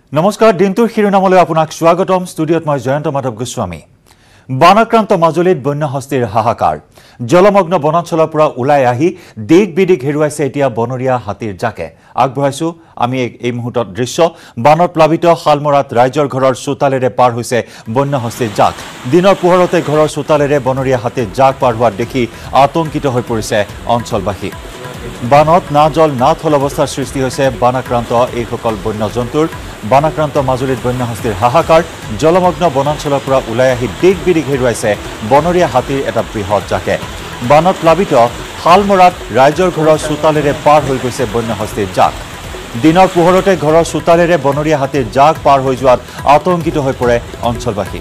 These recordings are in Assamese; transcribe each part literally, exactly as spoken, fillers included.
নমস্কাৰ দিনটোৰ শিৰোনামলৈ আপোনাক স্বাগতম ষ্টুডিঅত মই জয়ন্ত মাধৱ গোস্বামী বানাক্ৰান্ত মাজুলীত বন্যহস্তীৰ হাহাকাৰ জলমগ্ন বনাঞ্চলৰ পৰা ওলাই আহি দিগ বিদিক হেৰুৱাইছে এতিয়া বনৰীয়া হাতীৰ জাকে আগবঢ়াইছো আমি এই মুহূৰ্তত দৃশ্য বানত প্লাবিত শালমৰাত ৰাইজৰ ঘৰৰ চোতালেৰে পাৰ হৈছে বন্যহস্তীৰ জাক দিনৰ পোহৰতে ঘৰৰ চোতালেৰে বনৰীয়া হাতীৰ জাক পাৰ হোৱা দেখি আতংকিত হৈ পৰিছে অঞ্চলবাসী বানত না জল না থল অৱস্থাৰ সৃষ্টি হৈছে বানাক্ৰান্ত এইসকল বন্যজন্তুৰ বানাক্ৰান্ত মাজুলীত বন্যহস্তীৰ হাহাকাৰ জলমগ্ন বনাঞ্চলৰ পৰা ওলাই আহি দিগ বিদিক হেৰুৱাইছে বনৰীয়া হাতীৰ এটা বৃহৎ জাকে বানত প্লাবিত শালমৰাত ৰাইজৰ ঘৰৰ চোতালেৰে পাৰ হৈ গৈছে বন্যহস্তীৰ জাক দিনৰ পোহৰতে ঘৰৰ চোতালেৰে বনৰীয়া হাতীৰ জাক পাৰ হৈ যোৱাত আতংকিত হৈ পৰে অঞ্চলবাসী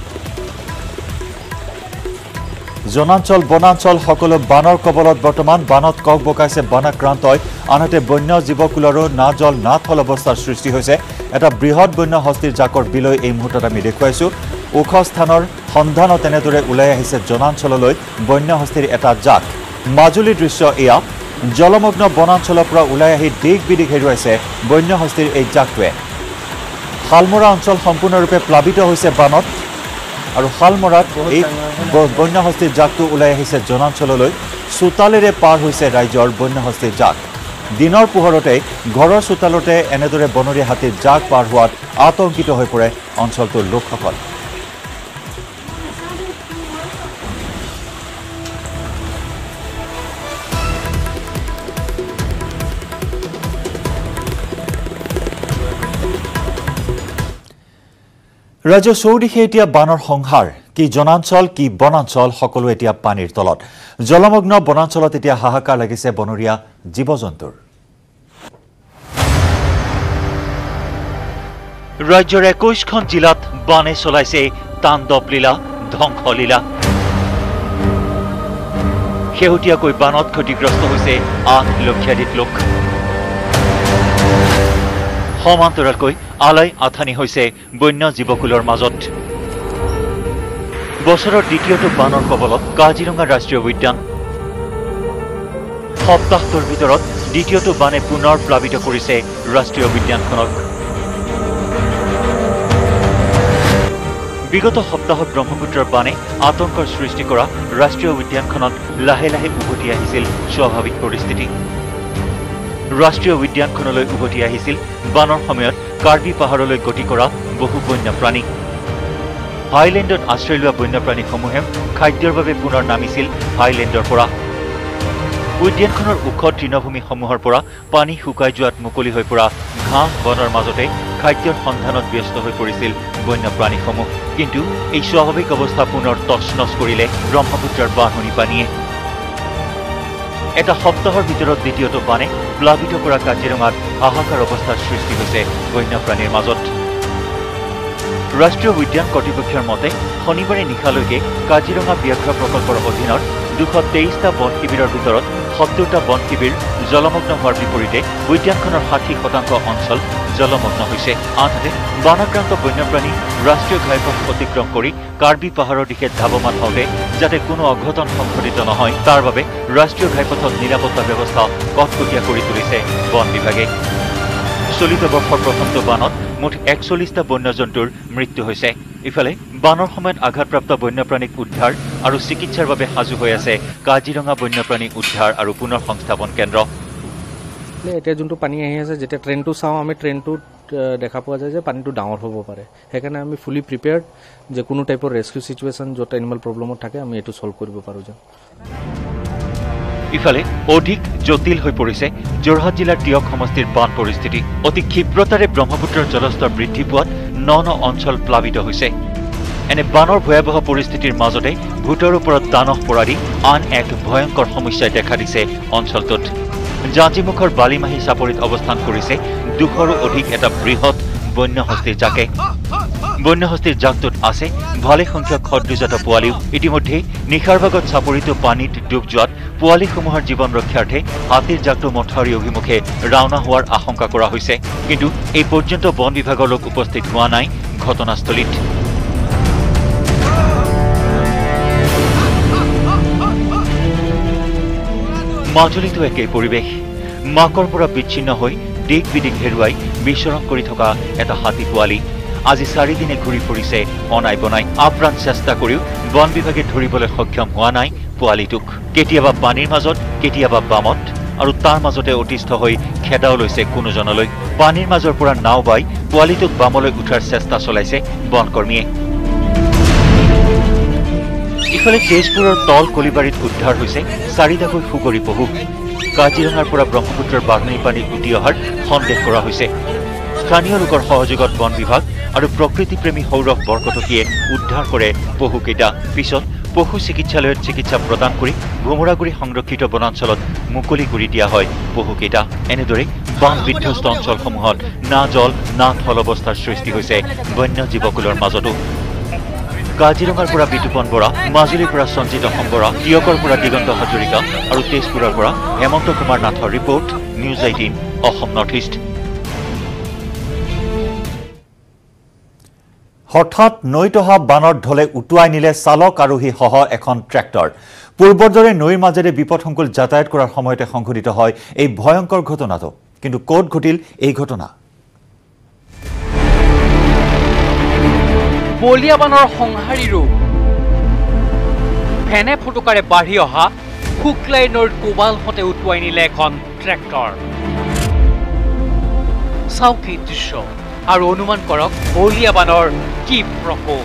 জনাঞ্চল বনাঞ্চল সকলো বানৰ কবলত বৰ্তমান বানত কক বকাইছে বানাক্ৰান্তই আনহাতে বন্য জীৱকুলৰো না জল না থল অৱস্থাৰ সৃষ্টি হৈছে এটা বৃহৎ বন্য হস্তীৰ জাকৰ বিলৈ এই মুহূৰ্তত আমি দেখুৱাইছো ওখ স্থানৰ সন্ধানত এনেদৰে ওলাই আহিছে জনাঞ্চললৈ বন্য হস্তীৰ এটা জাক মাজুলীৰ দৃশ্য এয়া জলমগ্ন বনাঞ্চলৰ পৰা ওলাই আহি দিগ বিদিক হেৰুৱাইছে বন্য হস্তীৰ এই জাকটোৱে শালমৰা অঞ্চল সম্পূৰ্ণৰূপে প্লাবিত হৈছে বানত আৰু শালমৰাত এই বন্যহস্তীৰ জাকটো ওলাই আহিছে জনাঞ্চললৈ চোতালেৰে পাৰ হৈছে ৰাইজৰ বন্যহস্তীৰ জাক দিনৰ পোহৰতে ঘৰৰ চোতালতে এনেদৰে বনৰীয়া হাতীৰ জাক পাৰ হোৱাত আতংকিত হৈ পৰে অঞ্চলটোৰ লোকসকল ৰাজ্য চৌদিশে এতিয়া বানৰ সংহাৰ কি জনাঞ্চল কি বনাঞ্চল সকলো এতিয়া পানীৰ তলত জলমগ্ন বনাঞ্চলত এতিয়া হাহাকাৰ লাগিছে বনৰীয়া জীৱ-জন্তুৰ ৰাজ্যৰ একৈশখন জিলাত বানে চলাইছে তাণ্ডৱ লীলা ধ্বংস লীলা শেহতীয়াকৈ বানত ক্ষতিগ্ৰস্ত হৈছে আঠ লক্ষাধিক লোক সমান্তৰালকৈ আলাই আথানি হৈছে বন্য জীৱকুলৰ মাজত বছৰৰ দ্বিতীয়টো বানৰ কবলত কাজিৰঙা ৰাষ্ট্ৰীয় উদ্যান সপ্তাহটোৰ ভিতৰত দ্বিতীয়টো বানে পুনৰ প্লাবিত কৰিছে ৰাষ্ট্ৰীয় উদ্যানখনক বিগত সপ্তাহত ব্ৰহ্মপুত্ৰৰ বানে আতংকৰ সৃষ্টি কৰা ৰাষ্ট্ৰীয় উদ্যানখনত লাহে লাহে উভতি আহিছিল স্বাভাৱিক পৰিস্থিতি ৰাষ্ট্ৰীয় উদ্যানখনলৈ উভতি আহিছিল বানৰ সময়ত কাৰ্বি পাহাৰলৈ গতি কৰা বহু বন্যপ্ৰাণী হাইলেণ্ডত আশ্ৰয় লোৱা বন্যপ্ৰাণীসমূহে খাদ্যৰ বাবে পুনৰ নামিছিল হাইলেণ্ডৰ পৰা উদ্যানখনৰ ওখ তৃণভূমিসমূহৰ পৰা পানী শুকাই যোৱাত মুকলি হৈ পৰা ঘাঁহ বনৰ মাজতে খাদ্যৰ সন্ধানত ব্যস্ত হৈ পৰিছিল বন্যপ্ৰাণীসমূহ কিন্তু এই স্বাভাৱিক অৱস্থা পুনৰ তছনছ কৰিলে ব্ৰহ্মপুত্ৰৰ বাঢ়নি পানীয়ে এটা সপ্তাহৰ ভিতৰত দ্বিতীয়টো বানে প্লাবিত কৰা কাজিৰঙাত হাহাকাৰ অৱস্থাৰ সৃষ্টি হৈছে বন্যপ্ৰাণীৰ মাজত ৰাষ্ট্ৰীয় উদ্যান কৰ্তৃপক্ষৰ মতে শনিবাৰে নিশালৈকে কাজিৰঙা ব্যাঘ্ৰ প্ৰকল্পৰ অধীনত দুশ তেইশটা বন শিবিৰৰ ভিতৰত সত্তৰটা বন শিবিৰ জলমগ্ন হোৱাৰ বিপৰীতে উদ্যানখনৰ ষাঠি শতাংশ অঞ্চল জলমগ্ন হৈছে আনহাতে বানাক্ৰান্ত বন্যপ্ৰাণী ৰাষ্ট্ৰীয় ঘাইপথ অতিক্ৰম কৰি কাৰ্বি পাহাৰৰ দিশে ধাৱমান হওঁতে যাতে কোনো অঘটন সংঘটিত নহয় তাৰ বাবে ৰাষ্ট্ৰীয় ঘাইপথত নিৰাপত্তা ব্যৱস্থা কটকটীয়া কৰি তুলিছে বন বিভাগে চলিত বৰ্ষৰ প্ৰথমটো বানত মুঠ একচল্লিশটা বন্যজন্তুৰ মৃত্যু হৈছে ইফালে বানৰ সময়ত আঘাতপ্ৰাপ্ত বন্যপ্ৰাণীক উদ্ধাৰ আৰু চিকিৎসাৰ বাবে সাজু হৈ আছে কাজিৰঙা বন্যপ্ৰাণী উদ্ধাৰ আৰু পুনৰ সংস্থাপন কেন্দ্ৰ এতিয়া যোনটো পানী আহি আছে যেতিয়া ট্ৰেইনটো চাওঁ আমি ট্ৰেইনটোত দেখা পোৱা যায় যে পানীটো ডাঙৰ হ'ব পাৰে সেইকাৰণে আমি ফুলি প্ৰিপেয়াৰ্ড যে কোনো টাইপৰ ৰেস্কিউ চিটুৱেশ্যন য'ত এনিমেল প্ৰব্লেমত থাকে আমি এইটো ছল্ভ কৰিব পাৰোঁ যে ইফালে অধিক জটিল হৈ পৰিছে যোৰহাট জিলাৰ টিয়ক সমষ্টিৰ বান পৰিস্থিতি অতি ক্ষীপ্ৰতাৰে ব্ৰহ্মপুত্ৰৰ জলস্তৰ বৃদ্ধি পোৱাত ন ন অঞ্চল প্লাবিত হৈছে এনে বানৰ ভয়াৱহ পৰিস্থিতিৰ মাজতে ভূতৰ ওপৰত দানহ পৰাদি আন এক ভয়ংকৰ সমস্যাই দেখা দিছে অঞ্চলটোত জাঁজিমুখৰ বালিমাহী চাপৰিত অৱস্থান কৰিছে দুশৰো অধিক এটা বৃহৎ বন্যহস্তীৰ জাকে বন্যহস্তীৰ জাকটোত আছে ভালে সংখ্যক সদৃজাত পোৱালিও ইতিমধ্যে নিশাৰ ভাগত চাপৰিটো পানীত ডুব যোৱাত পোৱালিসমূহৰ জীৱন ৰক্ষাৰ্থে হাতীৰ জাকটো মথাউৰি অভিমুখে ৰাওনা হোৱাৰ আশংকা কৰা হৈছে কিন্তু এই পৰ্যন্ত বন বিভাগৰ লোক উপস্থিত হোৱা নাই ঘটনাস্থলীত মাজুলীতো একেই পৰিৱেশ মাকৰ পৰা বিচ্ছিন্ন হৈ দিক বিদিক হেৰুৱাই বিচৰণ কৰি থকা এটা হাতী পোৱালি আজি চাৰিদিনে ঘূৰি ফুৰিছে অনাই বনাই আপ্ৰাণ চেষ্টা কৰিও বন বিভাগে ধৰিবলৈ সক্ষম হোৱা নাই পোৱালিটোক কেতিয়াবা পানীৰ মাজত কেতিয়াবা বামত আৰু তাৰ মাজতে অতিষ্ঠ হৈ খেদাও লৈছে কোনোজনলৈ পানীৰ মাজৰ পৰা নাও বাই পোৱালিটোক বামলৈ উঠাৰ চেষ্টা চলাইছে বনকৰ্মীয়ে ইফালে তেজপুৰৰ তল কলিবাৰীত উদ্ধাৰ হৈছে চাৰিটাকৈ সুগৰী পহু কাজিৰঙাৰ পৰা ব্ৰহ্মপুত্ৰৰ বাঢ়নী পানী উটি অহাৰ সন্দেহ কৰা হৈছে স্থানীয় লোকৰ সহযোগত বন বিভাগ আৰু প্ৰকৃতিপ্ৰেমী সৌৰভ বৰকটকীয়ে উদ্ধাৰ কৰে পহুকেইটা পিছত পশু চিকিৎসালয়ত চিকিৎসা প্ৰদান কৰি ভোমোৰাগুৰি সংৰক্ষিত বনাঞ্চলত মুকলি কৰি দিয়া হয় পহুকেইটা এনেদৰে বান বিধ্বস্ত অঞ্চলসমূহত না জল না থল অৱস্থাৰ সৃষ্টি হৈছে বন্য জীৱকুলৰ মাজতো কাজিৰঙাৰ পৰা বিতুপন বৰা মাজুলীৰ পৰা সঞ্জিত সম্বৰা তিয়কৰ পৰা দিগন্ত হাজৰিকা আৰু তেজপুৰৰ পৰা হেমন্ত কুমাৰ নাথৰ report news eighteen Assam north east হঠাৎ নৈত অহা বানৰ ঢলে উটুৱাই নিলে চালক আৰোহী সহ এখন ট্ৰেক্টৰ পূৰ্বৰ দৰে নৈৰ মাজেৰে বিপদসংকুল যাতায়াত কৰাৰ সময়তে সংঘটিত হয় এই ভয়ংকৰ ঘটনাটো কিন্তু ক'ত ঘটিল এই ঘটনা বলিয়াবানৰ সংহাৰী ৰূপ ফেনে ফুটুকাৰে বাঢ়ি অহা শুক্লাই নৈৰ কোবালহতে উটুৱাই নিলে এখন ট্ৰেক্টৰ চাওক এই দৃশ্য আৰু অনুমান কৰক বলিয়াবানৰ কি প্ৰকোপ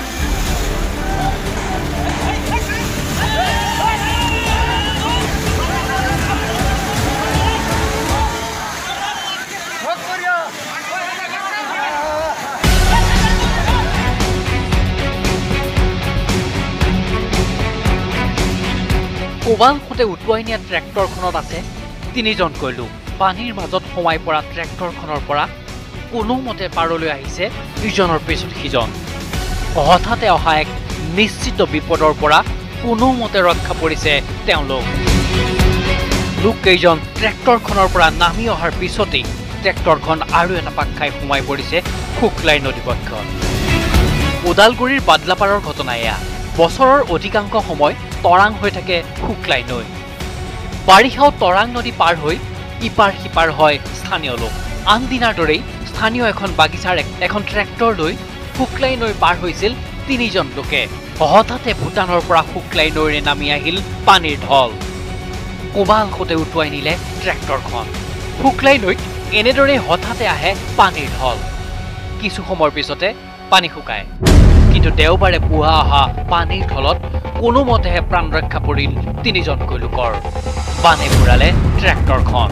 কোবালহতে উটুৱাই নিয়া ট্ৰেক্টৰখনত আছে তিনিজনকৈ লোক পানীৰ মাজত সোমাই পৰা ট্ৰেক্টৰখনৰ পৰা কোনোমতে পাৰলৈ আহিছে ইজনৰ পিছত সিজন হঠাতে অহা এক নিশ্চিত বিপদৰ পৰা কোনোমতে ৰক্ষা পৰিছে তেওঁলোক লোককেইজন ট্ৰেক্টৰখনৰ পৰা নামি অহাৰ পিছতেই ট্ৰেক্টৰখন আৰু এটা পাক খাই সোমাই পৰিছে শুক্লাই নদীপক্ষত ওদালগুৰিৰ বাদলাপাৰৰ ঘটনা এয়া বছৰৰ অধিকাংশ সময় তৰাং হৈ থাকে শুক্লাই নৈ বাৰিষাও তৰাং নদী পাৰ হৈ ইপাৰ সিপাৰ হয় স্থানীয় লোক আন দিনাৰ দৰেই স্থানীয় এখন বাগিচাৰ এখন ট্ৰেক্টৰ লৈ শুক্লাই নৈ পাৰ হৈছিল তিনিজন লোকে হঠাতে ভূটানৰ পৰা শুক্লাই নৈৰে নামি আহিল পানীৰ ঢল কোবালহতে উটুৱাই নিলে ট্ৰেক্টৰখন শুক্লাই নৈত এনেদৰে হঠাতে আহে পানীৰ ঢল কিছু সময়ৰ পিছতে পানী শুকায় কিন্তু দেওবাৰে পুৱা অহা পানীৰ ঢলত কোনোমতেহে প্ৰাণ ৰক্ষা পৰিল তিনিজনকৈ লোকৰ বানে বুৰালে ট্ৰেক্টৰখন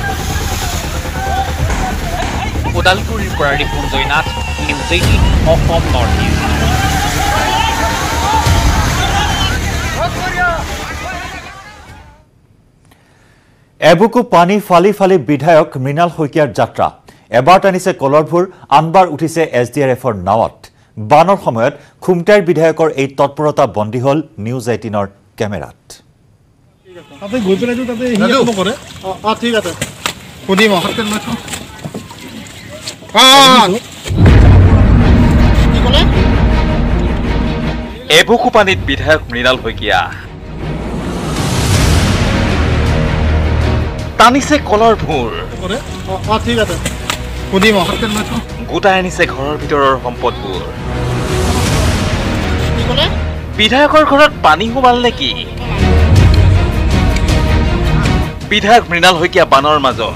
ওদালগুৰিৰ পৰা Ripunjay Nath news eighteen Assam north east এবুকু পানী ফালি ফালি বিধায়ক মৃণাল শইকীয়াৰ যাত্ৰা এবাৰ টানিছে কলৰভূৰ আনবাৰ উঠিছে এছ ডি আৰ এফৰ নাৱত বানৰ সময়ত খুমটাইৰ বিধায়কৰ এই তৎপৰতা বন্দী হল নিউজ এইটিনৰ কেমেৰাত এবুকু পানীত বিধায়ক মৃণাল শইকীয়া টানিছে কলৰ ভূৰ গোটাই আনিছে ঘৰৰ ভিতৰৰ সম্পদবোৰ বিধায়কৰ ঘৰত পানী সোমাল নেকি বিধায়ক মৃণাল শইকীয়া বানৰ মাজত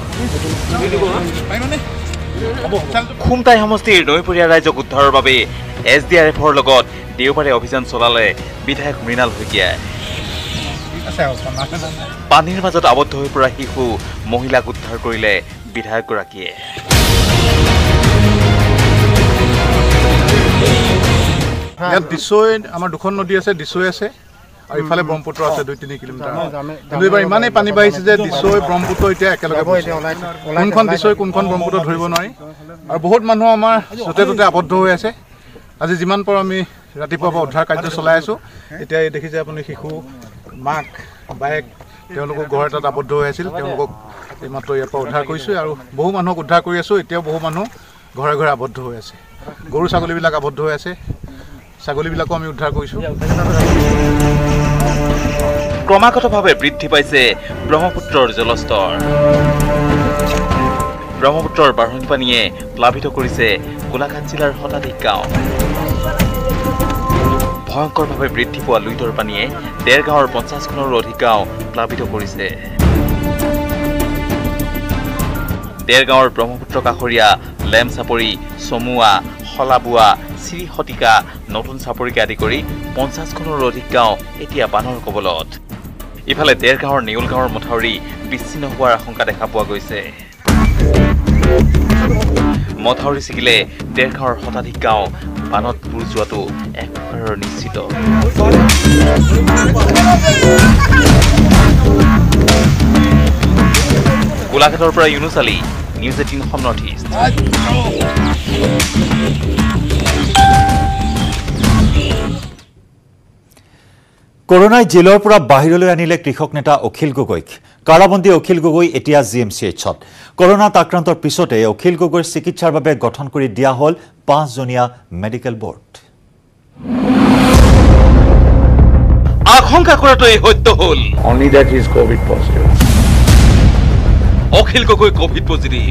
খুমটাই সমষ্টিৰ নৈপৰীয়া ৰাইজক উদ্ধাৰৰ বাবে এছ ডি আৰ এফৰ লগত দেওবাৰে অভিযান চলালে বিধায়ক মৃণাল শইকীয়াই পানীৰ মাজত আবদ্ধ হৈ পৰা শিশু মহিলাক উদ্ধাৰ কৰিলে বিধায়কগৰাকীয়ে ইয়াত দিছৈ আমাৰ দুখন নদী আছে দিছৈ আছে আৰু ইফালে ব্ৰহ্মপুত্ৰ আছে দুই তিনি কিলোমিটাৰ কিন্তু এইবাৰ ইমানেই পানী বাঢ়িছে যে দিছৈ ব্ৰহ্মপুত্ৰ এতিয়া একেলগে কোনখন দিছৈ কোনখন ব্ৰহ্মপুত্ৰ ধৰিব নোৱাৰি আৰু বহুত মানুহ আমাৰ য'তে ত'তে আবদ্ধ হৈ আছে আজি যিমান পাৰোঁ আমি ৰাতিপুৱাৰ পৰা উদ্ধাৰ কাৰ্য চলাই আছোঁ এতিয়া দেখিছে আপুনি শিশু মাক বায়েক তেওঁলোকক ঘৰ এটাত আবদ্ধ হৈ আছিল তেওঁলোকক এইমাত্ৰ ইয়াৰ পৰা উদ্ধাৰ কৰিছোঁ আৰু বহু মানুহক উদ্ধাৰ কৰি আছোঁ এতিয়াও বহু মানুহ ঘৰে ঘৰে আবদ্ধ হৈ আছে গৰু ছাগলীবিলাক আবদ্ধ হৈ আছে ছাগলীবিলাকো আমি উদ্ধাৰ কৰিছোঁ ক্ৰমাগতভাৱে বৃদ্ধি পাইছে ব্ৰহ্মপুত্ৰৰ জলস্তৰ ব্ৰহ্মপুত্ৰৰ বাঢ়নি পানীয়ে প্লাবিত কৰিছে গোলাঘাট জিলাৰ শতাধিক গাঁও। ভয়ংকৰভাৱে বৃদ্ধি পোৱা লুইতৰ পানীয়ে ডেৰ গাঁৱৰ পঞ্চাছখনৰো অধিক গাঁও প্লাবিত কৰিছে। ডেৰ গাঁৱৰ ব্ৰহ্মপুত্ৰ কাষৰীয়া লেম চাপৰি, চমুৱা, শলাবোৱা, শ্ৰী শতিকা, নতুন চাপৰিকে আদি কৰি পঞ্চাছখনৰো অধিক গাঁও এতিয়া বানৰ কবলত। ইফালে ডেৰ গাঁৱৰ নেউল গাঁৱৰ মথাউৰি বিচ্ছিন্ন হোৱাৰ আশংকা দেখা পোৱা গৈছে। মথাউৰি ছিগিলে ডেৰ গাঁৱৰ শতাধিক গাঁও বানত বুৰ যোৱাটো এক প্ৰকাৰৰ নিশ্চিত। গোলাঘাটৰ পৰা Yunus Ali, news eighteen Assam north east. কৰোনাই জেলৰ পৰা বাহিৰলৈ আনিলে কৃষক নেতা অখিল গগৈক। কাৰাবন্দী অখিল গগৈ এতিয়া জি এম চি এইচত। কৰোনাত আক্ৰান্তৰ পিছতে অখিল গগৈৰ চিকিৎসাৰ বাবে গঠন কৰি দিয়া হ'ল পাঁচজনীয়া মেডিকেল বৰ্ড। আশংকা কৰাটোৱেই সত্য হ'ল only that he is covid positive. Akhil Gogoi covid positive.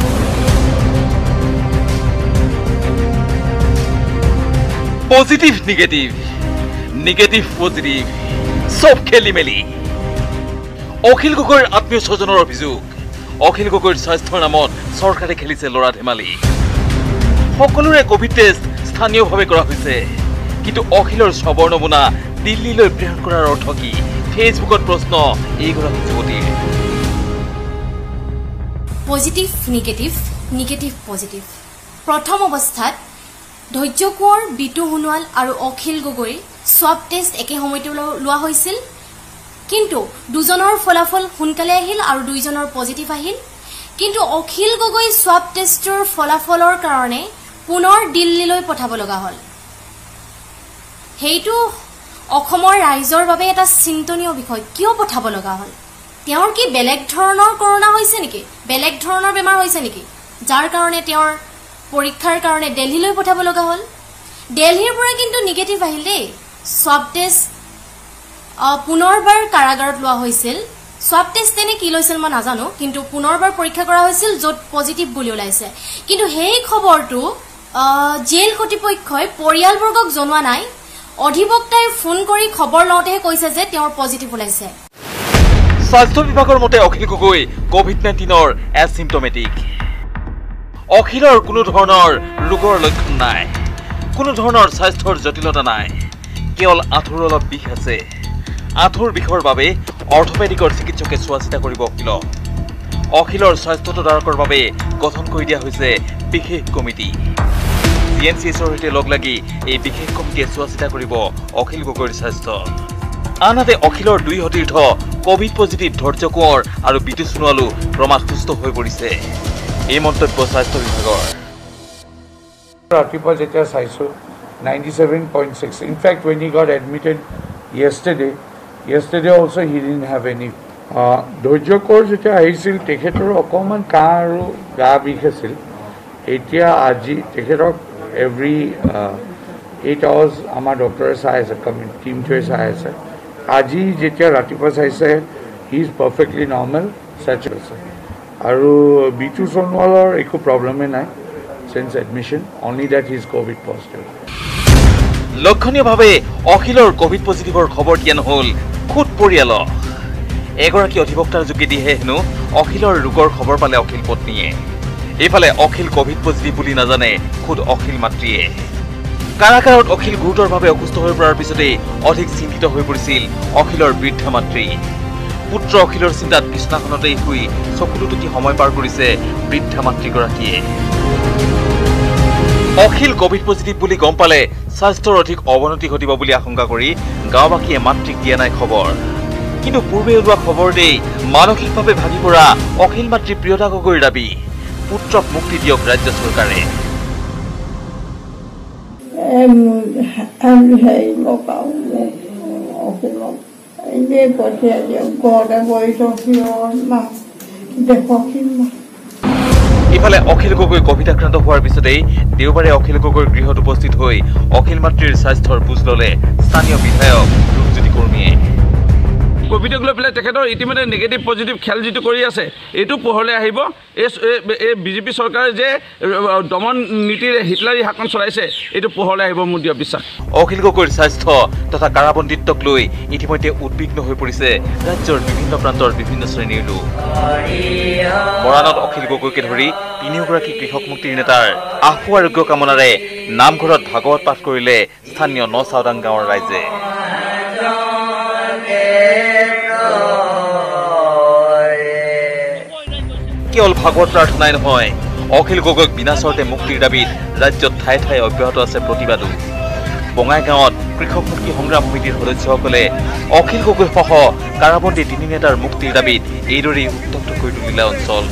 Positive negative, negative positive, সব খেলি মেলি। অখিল গগৈৰ আত্মীয় স্বজনৰ অভিযোগ, অখিল গগৈৰ স্বাস্থ্যৰ নামত চৰকাৰে খেলিছে লৰা ধেমালি। সকলোৰে কোভিড টেষ্ট স্থানীয়ভাৱে কৰা হৈছে, কিন্তু অখিলৰ ছবৰ নমুনা দিল্লীলৈ প্ৰেৰণ কৰাৰ অৰ্থ কি? ফেচবুকত প্ৰশ্ন এইগৰাকী যুৱতীৰ। Positive negative, negative positive. প্ৰথম অৱস্থাত ধৈৰ্য কোঁৱৰ, বিটু সোণোৱাল আৰু অখিল গগৈ স্বাব টেষ্ট একে সময়তে লোৱা হৈছিল, কিন্তু দুজনৰ ফলাফল সোনকালে আহিল আৰু দুইজনৰ পজিটিভ আহিল। কিন্তু অখিল গগৈ স্বাব টেষ্টৰ ফলাফলৰ কাৰণে পুনৰ দিল্লীলৈ পঠাব লগা হ'ল। সেইটো অসমৰ ৰাইজৰ বাবে এটা চিন্তনীয় বিষয়। কিয় পঠাব লগা হ'ল? তেওঁৰ কি বেলেগ ধৰণৰ কৰোনা হৈছে নেকি? বেলেগ ধৰণৰ বেমাৰ হৈছে নেকি, যাৰ কাৰণে তেওঁৰ পৰীক্ষাৰ কাৰণে দিল্লীলৈ পঠাব লগা হ'ল? দিল্লীৰ পৰা কিন্তু নিগেটিভ আহিল দেই। স্বাব টেষ্ট পুনৰবাৰ কাৰাগাৰত লোৱা হৈছিল। স্বাব টেষ্ট তেনে কি লৈছিল মই নাজানো, কিন্তু পুনৰবাৰ পৰীক্ষা কৰা হৈছিল য'ত পজিটিভ বুলি ওলাইছে। কিন্তু সেই খবৰটো জেল কৰ্তৃপক্ষই পৰিয়ালবৰ্গক জনোৱা নাই। অধিবক্তাই ফোন কৰি খবৰ লওঁতেহে কৈছে যে তেওঁৰ পজিটিভ ওলাইছে। স্বাস্থ্য বিভাগৰ মতে অখিল গগৈ কোভিড নাইণ্টিনৰ এছিমটমেটিক। অখিলৰ কোনো ধৰণৰ ৰোগৰ লক্ষণ নাই, কোনো ধৰণৰ স্বাস্থ্যৰ জটিলতা নাই, কেৱল আঁঠুৰ অলপ বিষ আছে। আঁঠুৰ বিষৰ বাবে অৰ্থপেডিকৰ চিকিৎসকে চোৱা চিতা কৰিব অখিলক। অখিলৰ স্বাস্থ্য তদাৰকৰ বাবে গঠন কৰি দিয়া হৈছে বিশেষ কমিটি। জি এম চি এইচৰ সৈতে লগ লাগি এই বিশেষ কমিটিয়ে চোৱা চিতা কৰিব অখিল গগৈৰ স্বাস্থ্য। আনহাতে অখিলৰ দুই সতীৰ্থ কোভিড পজিটিভ ধৈৰ্য কোঁৱৰ আৰু বিটু সোণোৱালো ক্ৰমাৎ সুস্থ হৈ পৰিছে। এই মন্তব্য স্বাস্থ্য বিভাগৰ। ৰাতিপুৱা যেতিয়া চাইছোঁ ninety seven point six. In fact when he got admitted yesterday yesterday also' he didn't have any. Dhairya Konwar যেতিয়া আহিছিল তেখেতৰ অকণমান কাহ আৰু গা বিষ আছিল। এতিয়া আজি তেখেতক এভৰি এইট আৱাৰ্ছ আমাৰ ডক্টৰে চাই আছে, কমিটি টিমটোৱে চাই আছে। আজি যেতিয়া ৰাতিপুৱা চাইছে he is perfectly normal, saturate আছে। আৰু বিটু সোণোৱালৰ একো প্ৰব্লেমেই নাই since admission, only that he is covid positive. লক্ষণীয়ভাৱে অখিলৰ কোভিড পজিটিভৰ খবৰ দিয়া নহ'ল খুদ পৰিয়ালক। এগৰাকী অধিবক্তাৰ যোগেদিহে হেনো অখিলৰ ৰোগৰ খবৰ পালে অখিল পত্নীয়ে। এইফালে অখিল কোভিড পজিটিভ বুলি নাজানে খুদ অখিল মাতৃয়ে। কাৰাগাৰত অখিল গুৰুতৰভাৱে অসুস্থ হৈ পৰাৰ পিছতেই অধিক চিন্তিত হৈ পৰিছিল অখিলৰ বৃদ্ধা মাতৃ। পুত্ৰ অখিলৰ চিন্তাত বিছনাখনতেই শুই চকুলুটুকি সময় পাৰ কৰিছে বৃদ্ধা মাতৃগৰাকীয়ে। অখিল কোভিড পজিটিভ বুলি গম পালে স্বাস্থ্যৰ অধিক অৱনতি ঘটিব বুলি আশংকা কৰি গাঁওবাসীয়ে মাতৃক দিয়া নাই খবৰ। কিন্তু পূৰ্বে ওলোৱা খবৰতেই মানসিকভাৱে ভাগি পৰা অখিল মাতৃ প্ৰিয়তা গগৈৰ দাবী, পুত্ৰক মুক্তি দিয়ক ৰাজ্য চৰকাৰে। ইফালে অখিল গগৈ কোভিড আক্ৰান্ত হোৱাৰ পিছতেই দেওবাৰে অখিল গগৈৰ গৃহত উপস্থিত হৈ অখিল মাতৃৰ স্বাস্থ্যৰ বুজ ললে স্থানীয় বিধায়ক ৰূপজ্যোতি কৰ্মীয়ে। কোভিডক লৈ পেলাই তেখেতৰ ইতিমধ্যে নেগেটিভ পজিটিভ খেল যিটো কৰি আছে এইটো পোহৰলৈ আহিব এই বিজেপি চৰকাৰে যে দমন নীতিৰে হিটলাৰী শাসন চলাইছে এইটো পোহৰলৈ আহিব মোৰ দৃঢ় বিশ্বাস অখিল গগৈৰ স্বাস্থ্য তথা কাৰাবন্দীত্বক লৈ ইতিমধ্যে উদ্বিগ্ন হৈ পৰিছে ৰাজ্যৰ বিভিন্ন প্ৰান্তৰ বিভিন্ন শ্ৰেণীৰ লোক মৰাণত অখিল গগৈকে ধৰি তিনিওগৰাকী কৃষক মুক্তিৰ নেতাৰ আশু আৰোগ্য কামনাৰে নামঘৰত ভাগৱত পাঠ কৰিলে স্থানীয় নচাওদাং গাঁৱৰ ৰাইজে কেৱল ভাগৱত প্ৰাৰ্থনাই নহয় অখিল গগৈক বিনা চৰ্তে মুক্তিৰ দাবীত ৰাজ্যত ঠায়ে ঠায়ে অব্যাহত আছে প্ৰতিবাদো বঙাইগাঁৱত কৃষক মুক্তি সংগ্ৰাম সমিতিৰ সদস্যসকলে অখিল গগৈ সহ কাৰাবন্দী তিনি নেতাৰ মুক্তিৰ দাবীত এইদৰেই উত্তপ্ত কৰি তুলিলে অঞ্চল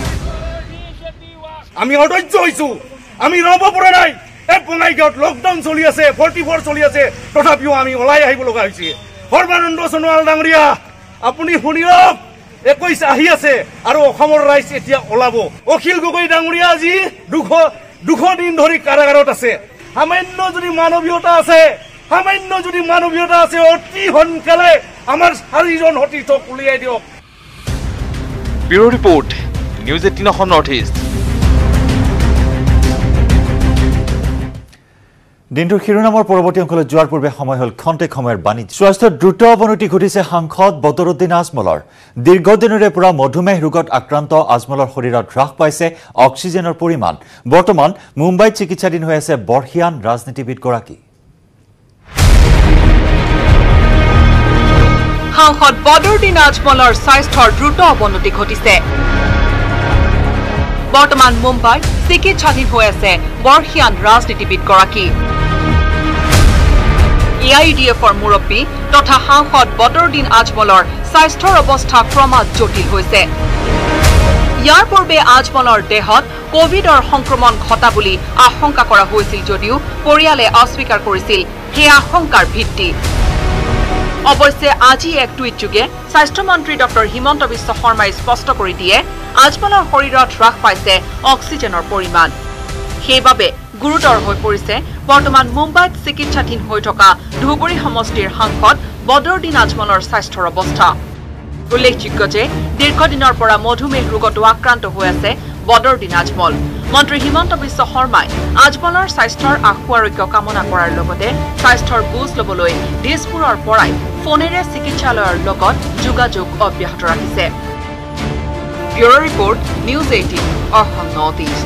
আমি অধৈৰ্য হৈছো আমি ৰ'ব পৰা নাই এই বঙাইগাঁৱত লকডাউন চলি আছে ফৰ্টি ফ'ৰ চলি আছে তথাপিও আমি ওলাই আহিব লগা হৈছে সৰ্বানন্দ সোণোৱাল ডাঙৰীয়া আপুনি শুনি লওক একৈশ আহি আছে আৰু অসমৰ ৰাইজ এতিয়া ওলাব অখিল গগৈ ডাঙৰীয়া আজি দুশ দুশ দিন ধৰি কাৰাগাৰত আছে সামান্য যদি মানৱীয়তা আছে সামান্য যদি মানৱীয়তা আছে অতি সোনকালে আমাৰ চাৰিজন সতীৰ্থক উলিয়াই দিয়ক bureau report news eighteen Assam north east দিনটোৰ শিৰোনামৰ পৰৱৰ্তী অংশলৈ যোৱাৰ পূৰ্বে সময় হ'ল খন্তেক সময়ৰ বাণিজ্য স্বাস্থ্যত দ্ৰুত অৱনতি ঘটিছে সাংসদ বদৰুদ্দিন আজমলৰ দীৰ্ঘদিনৰে পৰা মধুমেহ ৰোগত আক্ৰান্ত আজমলৰ শৰীৰত হ্ৰাস পাইছে অক্সিজেনৰ পৰিমাণ বৰ্তমান মুম্বাইত চিকিৎসাধীন হৈ আছে বৰ্ষীয়ান ৰাজনীতিবিদগৰাকী সাংসদ বদৰুদ্দিন আজমলৰ স্বাস্থ্যৰ দ্ৰুত অৱনতি ঘটিছে বৰ্তমান মুম্বাইত চিকিৎসাধীন হৈ আছে বৰ্ষীয়ান ৰাজনীতিবিদগৰাকী এ আই ডি এফৰ মুৰব্বী তথা সাংসদ বদৰুদ্দিন আজমলৰ স্বাস্থ্যৰ অৱস্থা ক্ৰমাৎ জটিল হৈছে ইয়াৰ পূৰ্বে আজমলৰ দেহত কোভিডৰ সংক্ৰমণ ঘটা বুলি আশংকা কৰা হৈছিল যদিও পৰিয়ালে অস্বীকাৰ কৰিছিল সেই আশংকাৰ ভিত্তি অৱশ্যে আজি এক টুইটযোগে স্বাস্থ্যমন্ত্ৰী ডক্টৰ হিমন্ত বিশ্ব শৰ্মাই স্পষ্ট কৰি দিয়ে আজমলৰ শৰীৰত হ্ৰাস পাইছে অক্সিজেনৰ পৰিমাণ সেইবাবে গুৰুতৰ হৈ পৰিছে বৰ্তমান মুম্বাইত চিকিৎসাধীন হৈ থকা ধুবুৰী সমষ্টিৰ সাংসদ বদৰুদ্দিন আজমলৰ স্বাস্থ্যৰ অৱস্থা উল্লেখযোগ্য যে দীৰ্ঘদিনৰ পৰা মধুমেহ ৰোগতো আক্ৰান্ত হৈ আছে বদৰুদ্দিন আজমল মন্ত্ৰী হিমন্ত বিশ্ব শৰ্মাই আজমলৰ স্বাস্থ্যৰ আশু আৰোগ্য কামনা কৰাৰ লগতে স্বাস্থ্যৰ বুজ ল'বলৈ দিছপুৰৰ পৰাই ফোনেৰে চিকিৎসালয়ৰ লগত যোগাযোগ অব্যাহত ৰাখিছে bureau report news eighteen Assam north east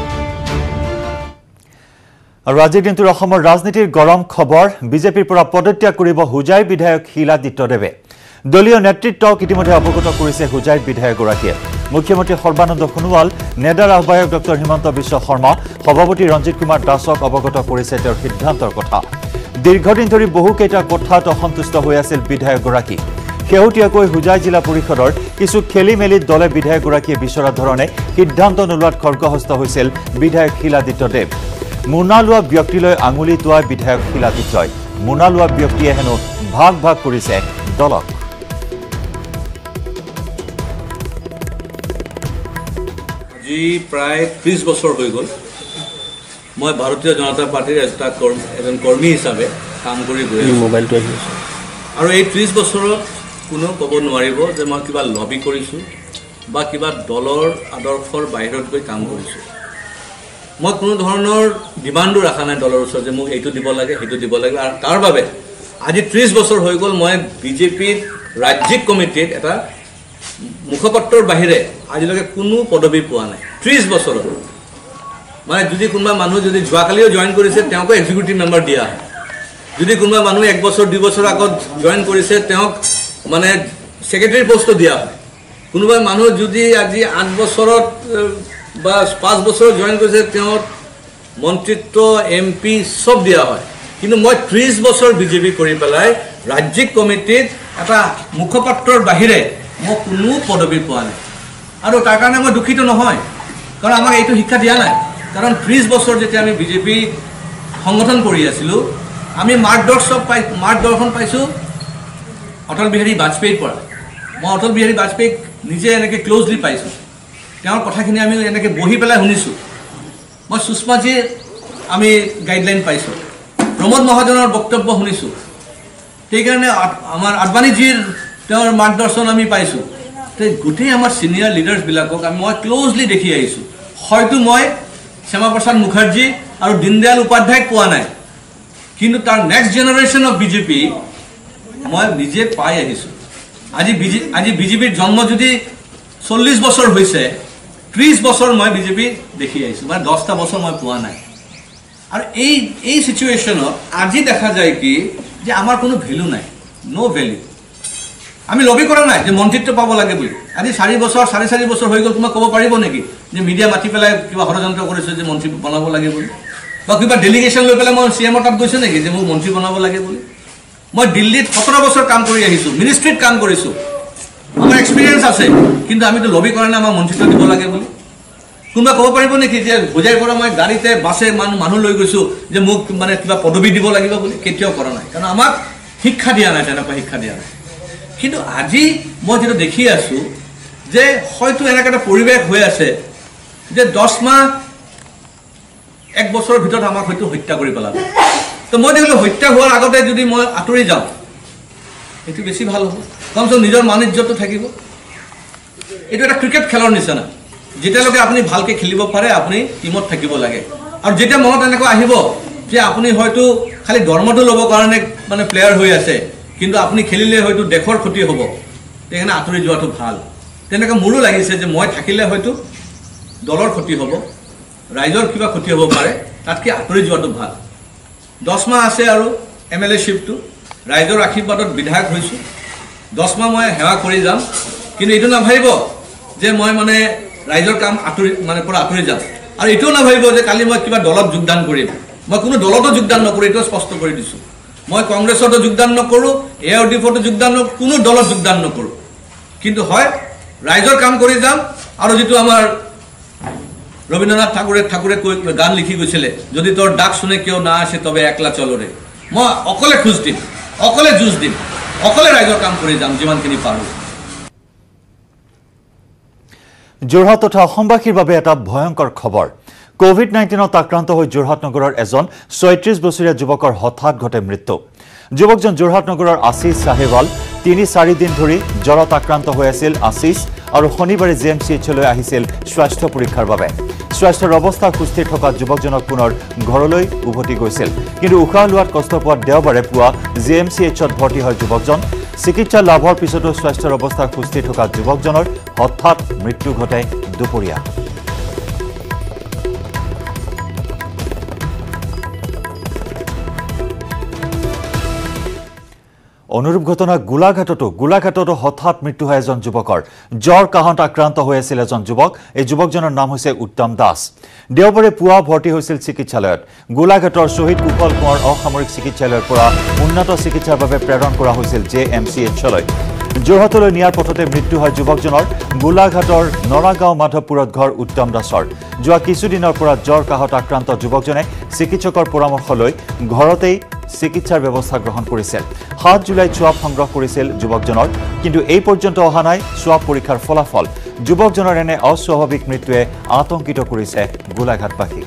আৰু আজিৰ দিনটোৰ অসমৰ ৰাজনীতিৰ গৰম খবৰ বিজেপিৰ পৰা পদত্যাগ কৰিব হোজাইৰ বিধায়ক শিলাদিত্যদেৱে দলীয় নেতৃত্বক ইতিমধ্যে অৱগত কৰিছে হোজাইৰ বিধায়কগৰাকীয়ে মুখ্যমন্ত্ৰী সৰ্বানন্দ সোণোৱাল নেডাৰ আহ্বায়ক ডক্টৰ হিমন্ত বিশ্ব শৰ্মা সভাপতি ৰঞ্জিত কুমাৰ দাসক অৱগত কৰিছে তেওঁৰ সিদ্ধান্তৰ কথা দীৰ্ঘদিন ধৰি বহুকেইটা কথাত অসন্তুষ্ট হৈ আছিল বিধায়কগৰাকী শেহতীয়াকৈ হোজাই জিলা পৰিষদৰ কিছু খেলি মেলিত দলে বিধায়কগৰাকীয়ে বিচৰা ধৰণে সিদ্ধান্ত নোলোৱাত খৰ্গহস্ত হৈছিল বিধায়ক শিলাদিত্যদেৱ মুনা লোৱা ব্যক্তিলৈ আঙুলি তোৱাই বিধায়ক শিলাদিত্যই মুনা লোৱা ব্যক্তিয়ে হেনো ভাগ ভাগ কৰিছে দলক আজি প্ৰায় ত্ৰিছ বছৰ হৈ গ'ল মই ভাৰতীয় জনতা পাৰ্টিৰ এটা এজন কৰ্মী হিচাপে কাম কৰি গৈ আছোঁ মোবাইলটো আহি আছে আৰু এই ত্ৰিছ বছৰত কোনো ক'ব নোৱাৰিব যে মই কিবা লবি কৰিছোঁ বা কিবা দলৰ আদৰ্শৰ বাহিৰত গৈ কাম কৰিছোঁ মই কোনো ধৰণৰ ডিমাণ্ডো ৰখা নাই দলৰ ওচৰত যে মোক এইটো দিব লাগে সেইটো দিব লাগে আৰু তাৰ বাবে আজি ত্ৰিছ বছৰ হৈ গ'ল মই বিজেপিৰ ৰাজ্যিক কমিটিত এটা মুখপাত্ৰৰ বাহিৰে আজিলৈকে কোনো পদবী পোৱা নাই ত্ৰিছ বছৰত মানে যদি কোনোবা মানুহ যদি যোৱাকালিও জইন কৰিছে তেওঁকো এক্সিকিউটিভ মেম্বাৰ দিয়া হয় যদি কোনোবা মানুহ এক বছৰ দুই বছৰ আগত জইন কৰিছে তেওঁক মানে ছেক্ৰেটাৰী পোষ্টটো দিয়া হয় কোনোবা মানুহ যদি আজি আঠ বছৰত বা পাঁচ বছৰত জইন কৰিছে তেওঁক মন্ত্ৰিত্ব এম পি চব দিয়া হয় কিন্তু মই ত্ৰিছ বছৰ বিজেপি কৰি পেলাই ৰাজ্যিক কমিটিত এটা মুখপাত্ৰৰ বাহিৰে মই কোনো পদবী পোৱা নাই আৰু তাৰ কাৰণে মই দুখিত নহয় কাৰণ আমাক এইটো শিক্ষা দিয়া নাই কাৰণ ত্ৰিছ বছৰ যেতিয়া আমি বিজেপি সংগঠন কৰি আছিলোঁ আমি মাৰ্গদৰ্শক পাই মাৰ্গদৰ্শন পাইছোঁ অটল বিহাৰী বাজপেয়ীৰ পৰা মই অটল বিহাৰী বাজপেয়ীক নিজে এনেকৈ ক্ল'জলি পাইছোঁ তেওঁৰ কথাখিনি আমি এনেকৈ বহি পেলাই শুনিছোঁ মই সুষমাজীৰ আমি গাইডলাইন পাইছোঁ প্ৰমোদ মহাজনৰ বক্তব্য শুনিছোঁ সেইকাৰণে আমাৰ আদবানীজীৰ তেওঁৰ মাৰ্গদৰ্শন আমি পাইছোঁ গোটেই আমাৰ ছিনিয়ৰ লিডাৰ্ছবিলাকক আমি মই ক্ল'জলি দেখি আহিছোঁ হয়তো মই শ্যামা প্ৰসাদ মুখাৰ্জী আৰু দীনদয়াল উপাধ্যায়ক পোৱা নাই কিন্তু তাৰ নেক্সট জেনেৰেশ্যন অফ বিজেপি মই নিজে পাই আহিছোঁ আজি বিজে আজি বিজেপিৰ জন্ম যদি চল্লিছ বছৰ হৈছে ত্ৰিছ বছৰ মই বিজেপি দেখি আহিছোঁ মানে দহটা বছৰ মই পোৱা নাই আৰু এই এই চিটুৱেশ্যনত আজি দেখা যায় কি যে আমাৰ কোনো ভেলু নাই ন' ভেলু আমি লবি কৰা নাই যে মন্ত্ৰিত্ব পাব লাগে বুলি আজি চাৰি বছৰ চাৰি চাৰি বছৰ হৈ গ'ল তোমাক ক'ব পাৰিব নেকি যে মিডিয়া মাতি পেলাই কিবা ষড়যন্ত্ৰ কৰিছে যে মন্ত্ৰী বনাব লাগে বুলি বা কিবা ডেলিগেশ্যন লৈ পেলাই মই চি এমৰ তাত গৈছোঁ নেকি যে মোক মন্ত্ৰী বনাব লাগে বুলি মই দিল্লীত সোতৰ বছৰ কাম কৰি আহিছোঁ মিনিষ্ট্ৰীত কাম কৰিছোঁ আমাৰ এক্সপিৰিয়েঞ্চ আছে কিন্তু আমিতো লবি কৰা নাই আমাৰ মন্ত্ৰিত্ব দিব লাগে বুলি কোনোবা ক'ব পাৰিব নেকি যে বুজাই পৰা মই গাড়ীতে বাছে মানুহ মানুহ লৈ গৈছোঁ যে মোক মানে কিবা পদবী দিব লাগিব বুলি কেতিয়াও কৰা নাই কাৰণ আমাক শিক্ষা দিয়া নাই তেনেকুৱা শিক্ষা দিয়া নাই কিন্তু আজি মই যেটো দেখি আছোঁ যে হয়তো এনেকুৱা এটা পৰিৱেশ হৈ আছে যে দহ মাহ এক বছৰৰ ভিতৰত আমাক হয়তো হত্যা কৰি পেলাব তো মই দেখিলোঁ হত্যা হোৱাৰ আগতে যদি মই আঁতৰি যাওঁ এইটো বেছি ভাল হ'ব কমচে কম নিজৰ মান ইজ্জতটো থাকিব এইটো এটা ক্ৰিকেট খেলৰ নিচিনা যেতিয়ালৈকে আপুনি ভালকৈ খেলিব পাৰে আপুনি টিমত থাকিব লাগে আৰু যেতিয়া মনত এনেকুৱা আহিব যে আপুনি হয়তো খালি দৰমহাটো ল'বৰ কাৰণে মানে প্লেয়াৰ হৈ আছে কিন্তু আপুনি খেলিলে হয়তো দেশৰ ক্ষতি হ'ব সেইকাৰণে আঁতৰি যোৱাটো ভাল তেনেকৈ মোৰো লাগিছে যে মই থাকিলে হয়তো দলৰ ক্ষতি হ'ব ৰাইজৰ কিবা ক্ষতি হ'ব পাৰে তাতকৈ আঁতৰি যোৱাটো ভাল দহ মাহ আছে আৰু এম এল এ শ্বিপটো ৰাইজৰ আশীৰ্বাদত বিধায়ক হৈছোঁ দহ মাহ মই সেৱা কৰি যাম কিন্তু এইটো নাভাবিব যে মই মানে ৰাইজৰ কাম আঁতৰি মানে পৰা আঁতৰি যাম আৰু এইটোও নাভাবিব যে কালি মই কিবা দলত যোগদান কৰিম মই কোনো দলতো যোগদান নকৰোঁ এইটো স্পষ্ট কৰি দিছোঁ মই কংগ্ৰেছতো যোগদান নকৰোঁ এ আৰ ডি এফতো যোগদান নকৰোঁ কোনো দলত যোগদান নকৰোঁ কিন্তু হয় ৰাইজৰ কাম কৰি যাম আৰু যিটো আমাৰ ৰবীন্দ্ৰনাথ ঠাকুৰে ঠাকুৰে কৈ গান লিখি গৈছিলে যদি তোৰ ডাক শুনে কিয় না আসে তবে একলা চলৰে মই অকলে খোজ দিম অকলে যুঁজ দিম অকলে ৰাইজৰ কাম কৰি যাম যিমানখিনি পাৰোঁ যোৰহাট তথা অসমবাসীৰ বাবে এটা ভয়ংকৰ খবৰ কোভিড নাইণ্টিনত আক্ৰান্ত হৈ যোৰহাট নগৰৰ এজন ছয়ত্ৰিশ বছৰীয়া যুৱকৰ হঠাৎ ঘটে মৃত্যু যুৱকজন যোৰহাট নগৰৰ আশিষ চাহেৱাল তিনি চাৰি দিন ধৰি জ্বৰত আক্ৰান্ত হৈ আছিল আশিষ আৰু শনিবাৰে জি এম চি এইচলৈ আহিছিল স্বাস্থ্য পৰীক্ষাৰ বাবে স্বাস্থ্যৰ অৱস্থা সুস্থিৰ থকা যুৱকজনক পুনৰ ঘৰলৈ উভতি গৈছিল কিন্তু উশাহ লোৱাত কষ্ট পোৱা দেওবাৰে পুৱা জি এম চি এইচত ভৰ্তি হয় যুৱকজন চিকিৎসা লাভৰ পিছতো স্বাস্থ্যৰ অৱস্থা সুস্থিৰ থকা যুৱকজনৰ হঠাৎ মৃত্যু ঘটে দুপৰীয়া অনুৰূপ ঘটনা গোলাঘাটতো গোলাঘাটতো হঠাৎ মৃত্যু হয় এজন যুৱকৰ জ্বৰ কাহত আক্ৰান্ত হৈ আছিল এজন যুৱক এই যুৱকজনৰ নাম হৈছে উত্তম দাস দেওবাৰে পুৱা ভৰ্তি হৈছিল চিকিৎসালয়ত গোলাঘাটৰ শ্বহীদ কুশল কোঁৱৰ অসামৰিক চিকিৎসালয়ৰ পৰা উন্নত চিকিৎসাৰ বাবে প্ৰেৰণ কৰা হৈছিল জে এম চি এইচলৈ যোৰহাটলৈ নিয়াৰ পথতে মৃত্যু হয় যুৱকজনৰ গোলাঘাটৰ নৰাগাঁও মাধৱপুৰত ঘৰ উত্তম দাসৰ যোৱা কিছুদিনৰ পৰা জ্বৰ কাহত আক্ৰান্ত যুৱকজনে চিকিৎসকৰ পৰামৰ্শ লৈ ঘৰতেই চিকিৎসাৰ ব্যৱস্থা গ্ৰহণ কৰিছিল সাত জুলাইত সোৱাব সংগ্ৰহ কৰিছিল যুৱকজনৰ কিন্তু এই পৰ্যন্ত অহা নাই সোৱাব পৰীক্ষাৰ ফলাফল যুৱকজনৰ এনে অস্বাভাৱিক মৃত্যুৱে আতংকিত কৰিছে গোলাঘাটবাসীক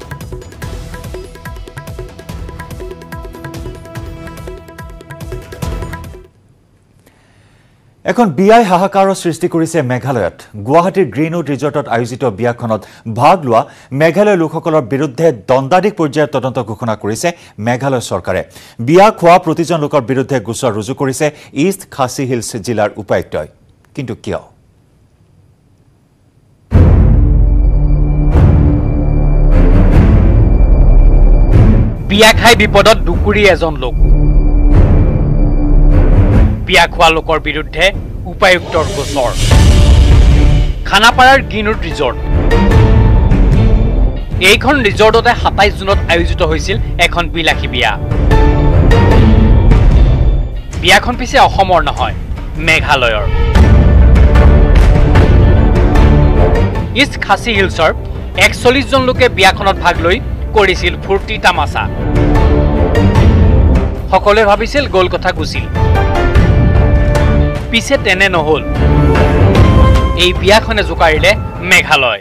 এখন বিয়াই হাহাকাৰৰ সৃষ্টি কৰিছে মেঘালয়ত গুৱাহাটীৰ গ্ৰীণউড ৰিজৰ্টত আয়োজিত বিয়াখনত ভাগ লোৱা মেঘালয় লোকসকলৰ বিৰুদ্ধে দণ্ডাধীশ পৰ্যায়ৰ তদন্ত ঘোষণা কৰিছে মেঘালয় চৰকাৰে বিয়া খোৱা প্ৰতিজন লোকৰ বিৰুদ্ধে গোচৰ ৰুজু কৰিছে ইষ্ট খাছী হিলছ জিলাৰ উপায়ুক্তই কিন্তু কিয় বিয়া খাই বিপদত দুকুৰি এজন লোক বিয়া খোৱা লোকৰ বিৰুদ্ধে উপায়ুক্তৰ গোচৰ খানাপাৰাৰ গ্ৰীণউড ৰিজৰ্ট এইখন ৰিজৰ্টতে সাতাইশ জুনত আয়োজিত হৈছিল এখন বিলাসী বিয়া বিয়াখন পিছে অসমৰ নহয় মেঘালয়ৰ ইষ্ট খাছী হিলছৰ একচল্লিশ জন লোকে বিয়াখনত ভাগ লৈ কৰিছিল ফূৰ্তি তামাচা সকলোৱে ভাবিছিল গোল কথা গুছিল পিছে তেনে নহল এই বিয়াখনে জোকাৰিলে মেঘালয়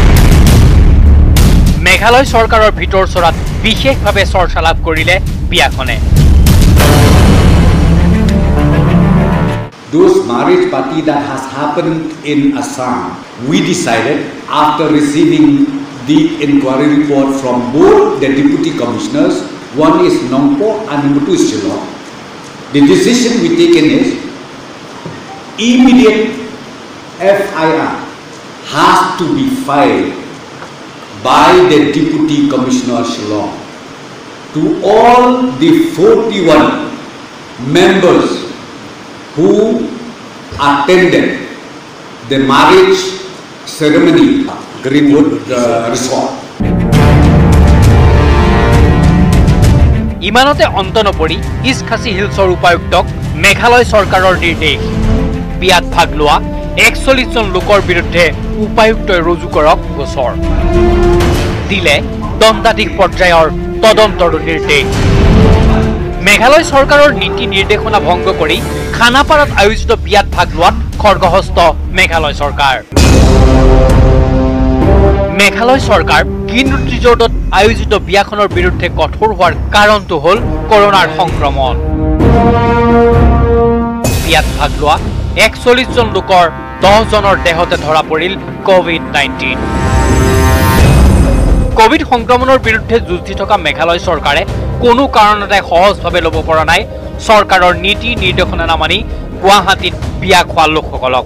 মেঘালয় চৰকাৰৰ ভিতৰ চৰাত বিশেষভাৱে চৰ্চা লাভ কৰিলে বিয়াখনে those marriage party that has happened in Assam, we decided after receiving the inquiry report from both the deputy commissioners, one is Nongpo and number two is Shillong. The decision we taken is immediate F I R has to be filed by the deputy commissioner Shillong to all the forty-one members who attended the marriage ceremony Greenwood uh, Resort. ইমানতে অন্ত নপৰি ইষ্ট খাচী হিলছৰ উপায়ুক্তক মেঘালয় চৰকাৰৰ নিৰ্দেশ বিয়াত ভাগ লোৱা একচল্লিশ জন লোকৰ বিৰুদ্ধে উপায়ুক্তই ৰুজু কৰক গোচৰ দিলে দণ্ডাধীশ পৰ্যায়ৰ তদন্তৰ নিৰ্দেশ মেঘালয় চৰকাৰৰ নীতি নিৰ্দেশনা ভংগ কৰি খানাপাৰাত আয়োজিত বিয়াত ভাগ লোৱাত খৰ্গহস্ত মেঘালয় চৰকাৰ মেঘালয় চৰকাৰ কিনৰুট ৰিজৰ্টত আয়োজিত বিয়াখনৰ বিৰুদ্ধে কঠোৰ হোৱাৰ কাৰণটো হ'ল কৰোনাৰ সংক্ৰমণ বিয়াত ভাগ লোৱা একচল্লিশ জন লোকৰ দহ জনৰ দেহতে ধৰা পৰিল কোভিড নাইনটিন কোভিড সংক্ৰমণৰ বিৰুদ্ধে যুঁজি থকা মেঘালয় চৰকাৰে কোনো কাৰণতে সহজভাৱে ল'ব পৰা নাই চৰকাৰৰ নীতি নিৰ্দেশনা নামানি গুৱাহাটীত বিয়া খোৱা লোকসকলক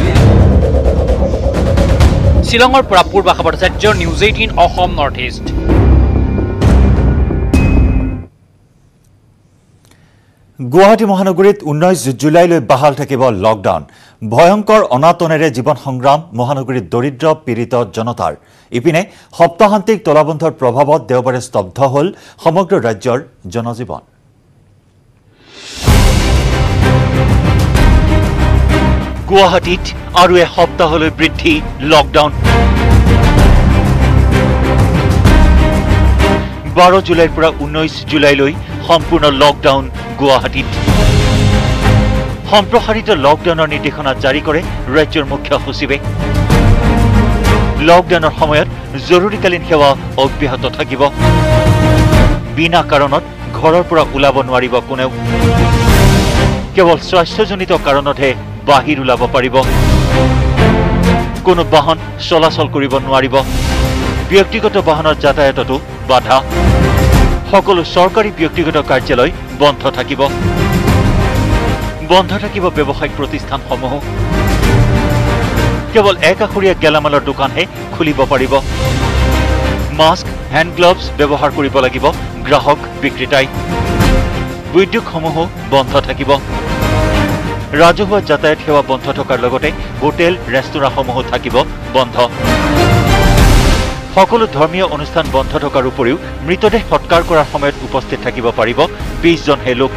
শিলঙৰ পৰা পূৰ্বা খবৰচাৰ্য news eighteen Assam north east Guwahati মহানগৰীত ঊনৈশ জুলাইলৈ বাহাল থাকিব লকডাউন ভয়ংকৰ অনাটনেৰে জীৱন সংগ্ৰাম মহানগৰীত দৰিদ্ৰ পীড়িত জনতাৰ ইপিনে সপ্তাহান্তিক তলাবন্ধৰ প্ৰভাৱত দেওবাৰে স্তব্ধ হ'ল সমগ্ৰ ৰাজ্যৰ জনজীৱন গুৱাহাটীত আৰু এসপ্তাহলৈ বৃদ্ধি লকডাউন বাৰ জুলাইৰ পৰা ঊনৈশ জুলাইলৈ সম্পূৰ্ণ লকডাউন গুৱাহাটীত সম্প্ৰসাৰিত লকডাউনৰ নিৰ্দেশনা জাৰি কৰে ৰাজ্যৰ মুখ্য সচিবে লকডাউনৰ সময়ত জৰুৰীকালীন সেৱা অব্যাহত থাকিব বিনা কাৰণত ঘৰৰ পৰা ওলাব নোৱাৰিব কোনেও কেৱল স্বাস্থ্যজনিত কাৰণতহে বাহিৰ ওলাব পাৰিব কোনো বাহন চলাচল কৰিব নোৱাৰিব ব্যক্তিগত বাহনৰ যাতায়াততো বাধা সকলো চৰকাৰী ব্যক্তিগত কাৰ্যালয় বন্ধ থাকিব বন্ধ থাকিব ব্যৱসায়িক প্ৰতিষ্ঠানসমূহ কেৱল একাষৰীয়া গেলামালৰ দোকানহে খুলিব পাৰিব মাস্ক হেণ্ড গ্লাভছ ব্যৱহাৰ কৰিব লাগিব গ্ৰাহক বিক্ৰেতাই উদ্যোগসমূহো বন্ধ থাকিব ৰাজহুৱা যাতায়াত সেৱা বন্ধ থকাৰ লগতে হোটেল ৰেষ্টুৰাঁসমূহো থাকিব বন্ধ সকলো ধৰ্মীয় অনুষ্ঠান বন্ধ থকাৰ উপৰিও মৃতদেহ সৎকাৰ কৰাৰ সময়ত উপস্থিত থাকিব পাৰিব বিশ জনহে লোক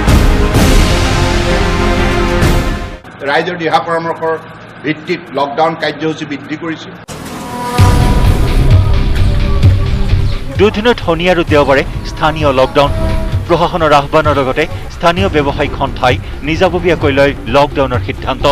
ৰাইজৰ দিহা পৰামৰ্শৰ ভিত্তিত লকডাউন কাৰ্যসূচী বৃদ্ধি কৰিছে দুদিনত শনি আৰু দেওবাৰে স্থানীয় লকডাউন প্ৰশাসনৰ আহ্বানৰ লগতে স্থানীয় ব্যৱসায়িক সন্থাই নিজাববীয়াকৈ লৈ লকডাউনৰ সিদ্ধান্ত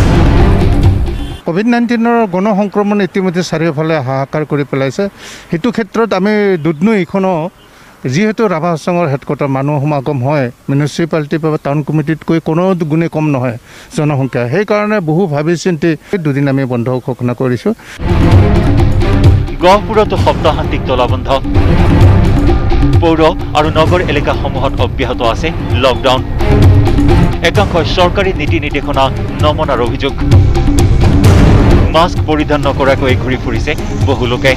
কোভিড নাইণ্টিনৰ গণ সংক্ৰমণ ইতিমধ্যে চাৰিওফালে হাহাকাৰ কৰি পেলাইছে সেইটো ক্ষেত্ৰত আমি দুধনৈ এইখনো যিহেতু ৰাভা হাছঙৰ হেডকোৱাৰ্টাৰ মানুহ সমাগম হয় মিউনিচিপালিটি বা টাউন কমিটিতকৈ কোনো গুণে কম নহয় জনসংখ্যা সেইকাৰণে বহু ভাবি চিন্তি দুদিন আমি বন্ধ ঘোষণা কৰিছোঁ গহপুৰতো সপ্তাহান্তিক তলাবন্ধ পৌৰ আৰু নগৰ এলেকাসমূহত অব্যাহত আছে লকডাউন একাংশই চৰকাৰী নীতি নিৰ্দেশনা নমনাৰ অভিযোগ মাস্ক পৰিধান নকৰাকৈ ঘূৰি ফুৰিছে বহু লোকে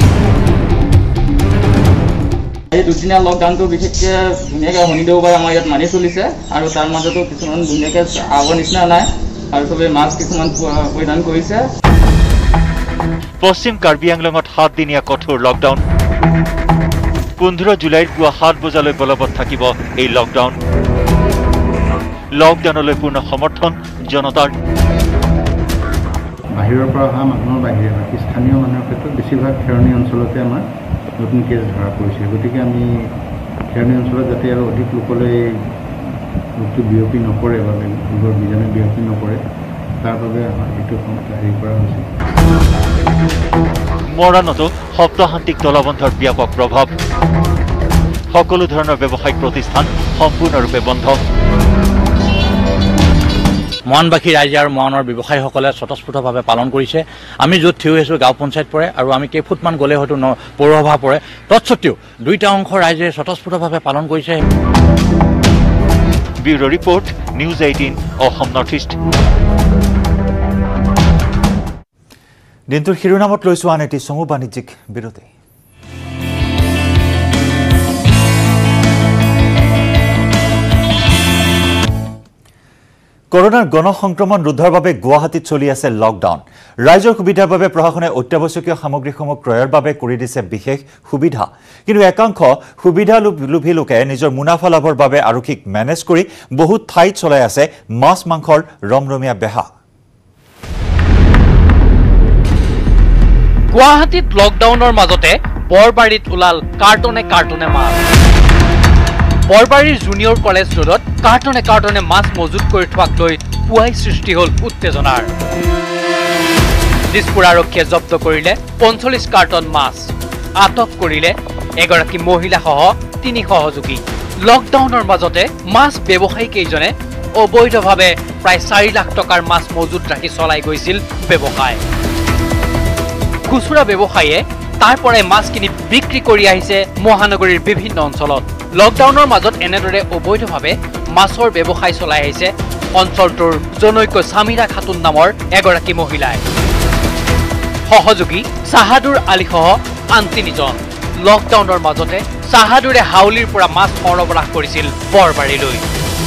এই দুদিনীয়া লকডাউনটো বিশেষকৈ ধুনীয়াকৈ শনি দেওবাৰে আমাৰ ইয়াত মানি চলিছে আৰু তাৰ মাজতো কিছুমান ধুনীয়াকৈ আগৰ নিচিনা নাই আৰু চবেই মাস্ক কিছুমান পৰিধান কৰিছে পশ্চিম কাৰ্বি আংলঙত সাতদিনীয়া কঠোৰ লকডাউন পোন্ধৰ জুলাইৰ পুৱা সাত বজালৈ বলবৎ থাকিব এই লকডাউন লকডাউনলৈ পূৰ্ণ সমৰ্থন জনতাৰ বাহিৰৰ পৰা অহা মানুহৰ বাহিৰে বাকী স্থানীয় মানুহৰ ক্ষেত্ৰত বেছিভাগ খেৰণী অঞ্চলতে আমাৰ নতুন কেছ ধৰা পৰিছে গতিকে আমি খেৰণী অঞ্চলত যাতে আৰু অধিক লোকলৈ ৰোগটো বিয়পি নপৰে বা ৰোগৰ বীজাণু বিয়পি নপৰে তাৰ বাবে আমাৰ এইটো হেৰি কৰা হৈছে মৰাণতো সপ্তাহান্তিক তলাবন্ধৰ ব্যাপক প্ৰভাৱ সকলো ধৰণৰ ব্যৱসায়িক প্ৰতিষ্ঠান সম্পূৰ্ণৰূপে বন্ধ মৰাণবাসী ৰাইজে আৰু মৰাণৰ ব্যৱসায়ীসকলে স্বতঃস্ফূৰ্তভাৱে পালন কৰিছে। আমি য'ত থিয় হৈ আছোঁ গাঁও পঞ্চায়ত পৰে আৰু আমি কেইফুটমান গ'লে হয়তো পৌৰসভা পৰে, তৎসত্বেও দুইটা অংশ ৰাইজে স্বতঃস্ফূৰ্তভাৱে পালন কৰিছে। Bureau report, news eighteen Assam north east. দিনটোৰ শিৰোনামত লৈছোঁ আন এটি চমু বাণিজ্যিক বিৰতি। কৰোনাৰ গণ সংক্ৰমণ ৰোধৰ বাবে গুৱাহাটীত চলি আছে লকডাউন। ৰাইজৰ সুবিধাৰ বাবে প্ৰশাসনে অত্যাৱশ্যকীয় সামগ্ৰীসমূহ ক্ৰয়ৰ বাবে কৰি দিছে বিশেষ সুবিধা, কিন্তু একাংশ সুবিধা লোভী লোকে নিজৰ মুনাফা লাভৰ বাবে আৰক্ষীক মেনেজ কৰি বহুত ঠাইত চলাই আছে মাছ মাংসৰ ৰমৰমীয়া বেহা। গুৱাহাটীত লকডাউনৰ মাজতে বৰবাৰীত ওলাল কাৰ্টনে কাৰ্টনে মাছ। বৰবাৰীৰ জুনিয়ৰ কলেজ ৰোডত কাৰ্টনে কাৰ্টনে মাছ মজুত কৰি থোৱাক লৈ পুৱাই সৃষ্টি হ'ল উত্তেজনাৰ। দিছপুৰ আৰক্ষীয়ে জব্দ কৰিলে পঞ্চল্লিছ কাৰ্টন মাছ, আটক কৰিলে এগৰাকী মহিলাসহ তিনি সহযোগী। লকডাউনৰ মাজতে মাছ ব্যৱসায়ী কেইজনে অবৈধভাৱে প্ৰায় চাৰি লাখ টকাৰ মাছ মজুত ৰাখি চলাই গৈছিল ব্যৱসায়। খুচুৰা ব্যৱসায়ীয়ে তাৰ পৰাই মাছ কিনি বিক্ৰী কৰি আহিছে মহানগৰীৰ বিভিন্ন অঞ্চলত। লকডাউনৰ মাজত এনেদৰে অবৈধভাৱে মাছৰ ব্যৱসায় চলাই আহিছে অঞ্চলটোৰ জনৈক সামিৰা খাতুন নামৰ এগৰাকী মহিলাই। সহযোগী চাহাদুৰ আলীসহ আন তিনিজন। লকডাউনৰ মাজতে চাহাদুৰে হাউলিৰ পৰা মাছ সৰবৰাহ কৰিছিল বৰবাৰীলৈ।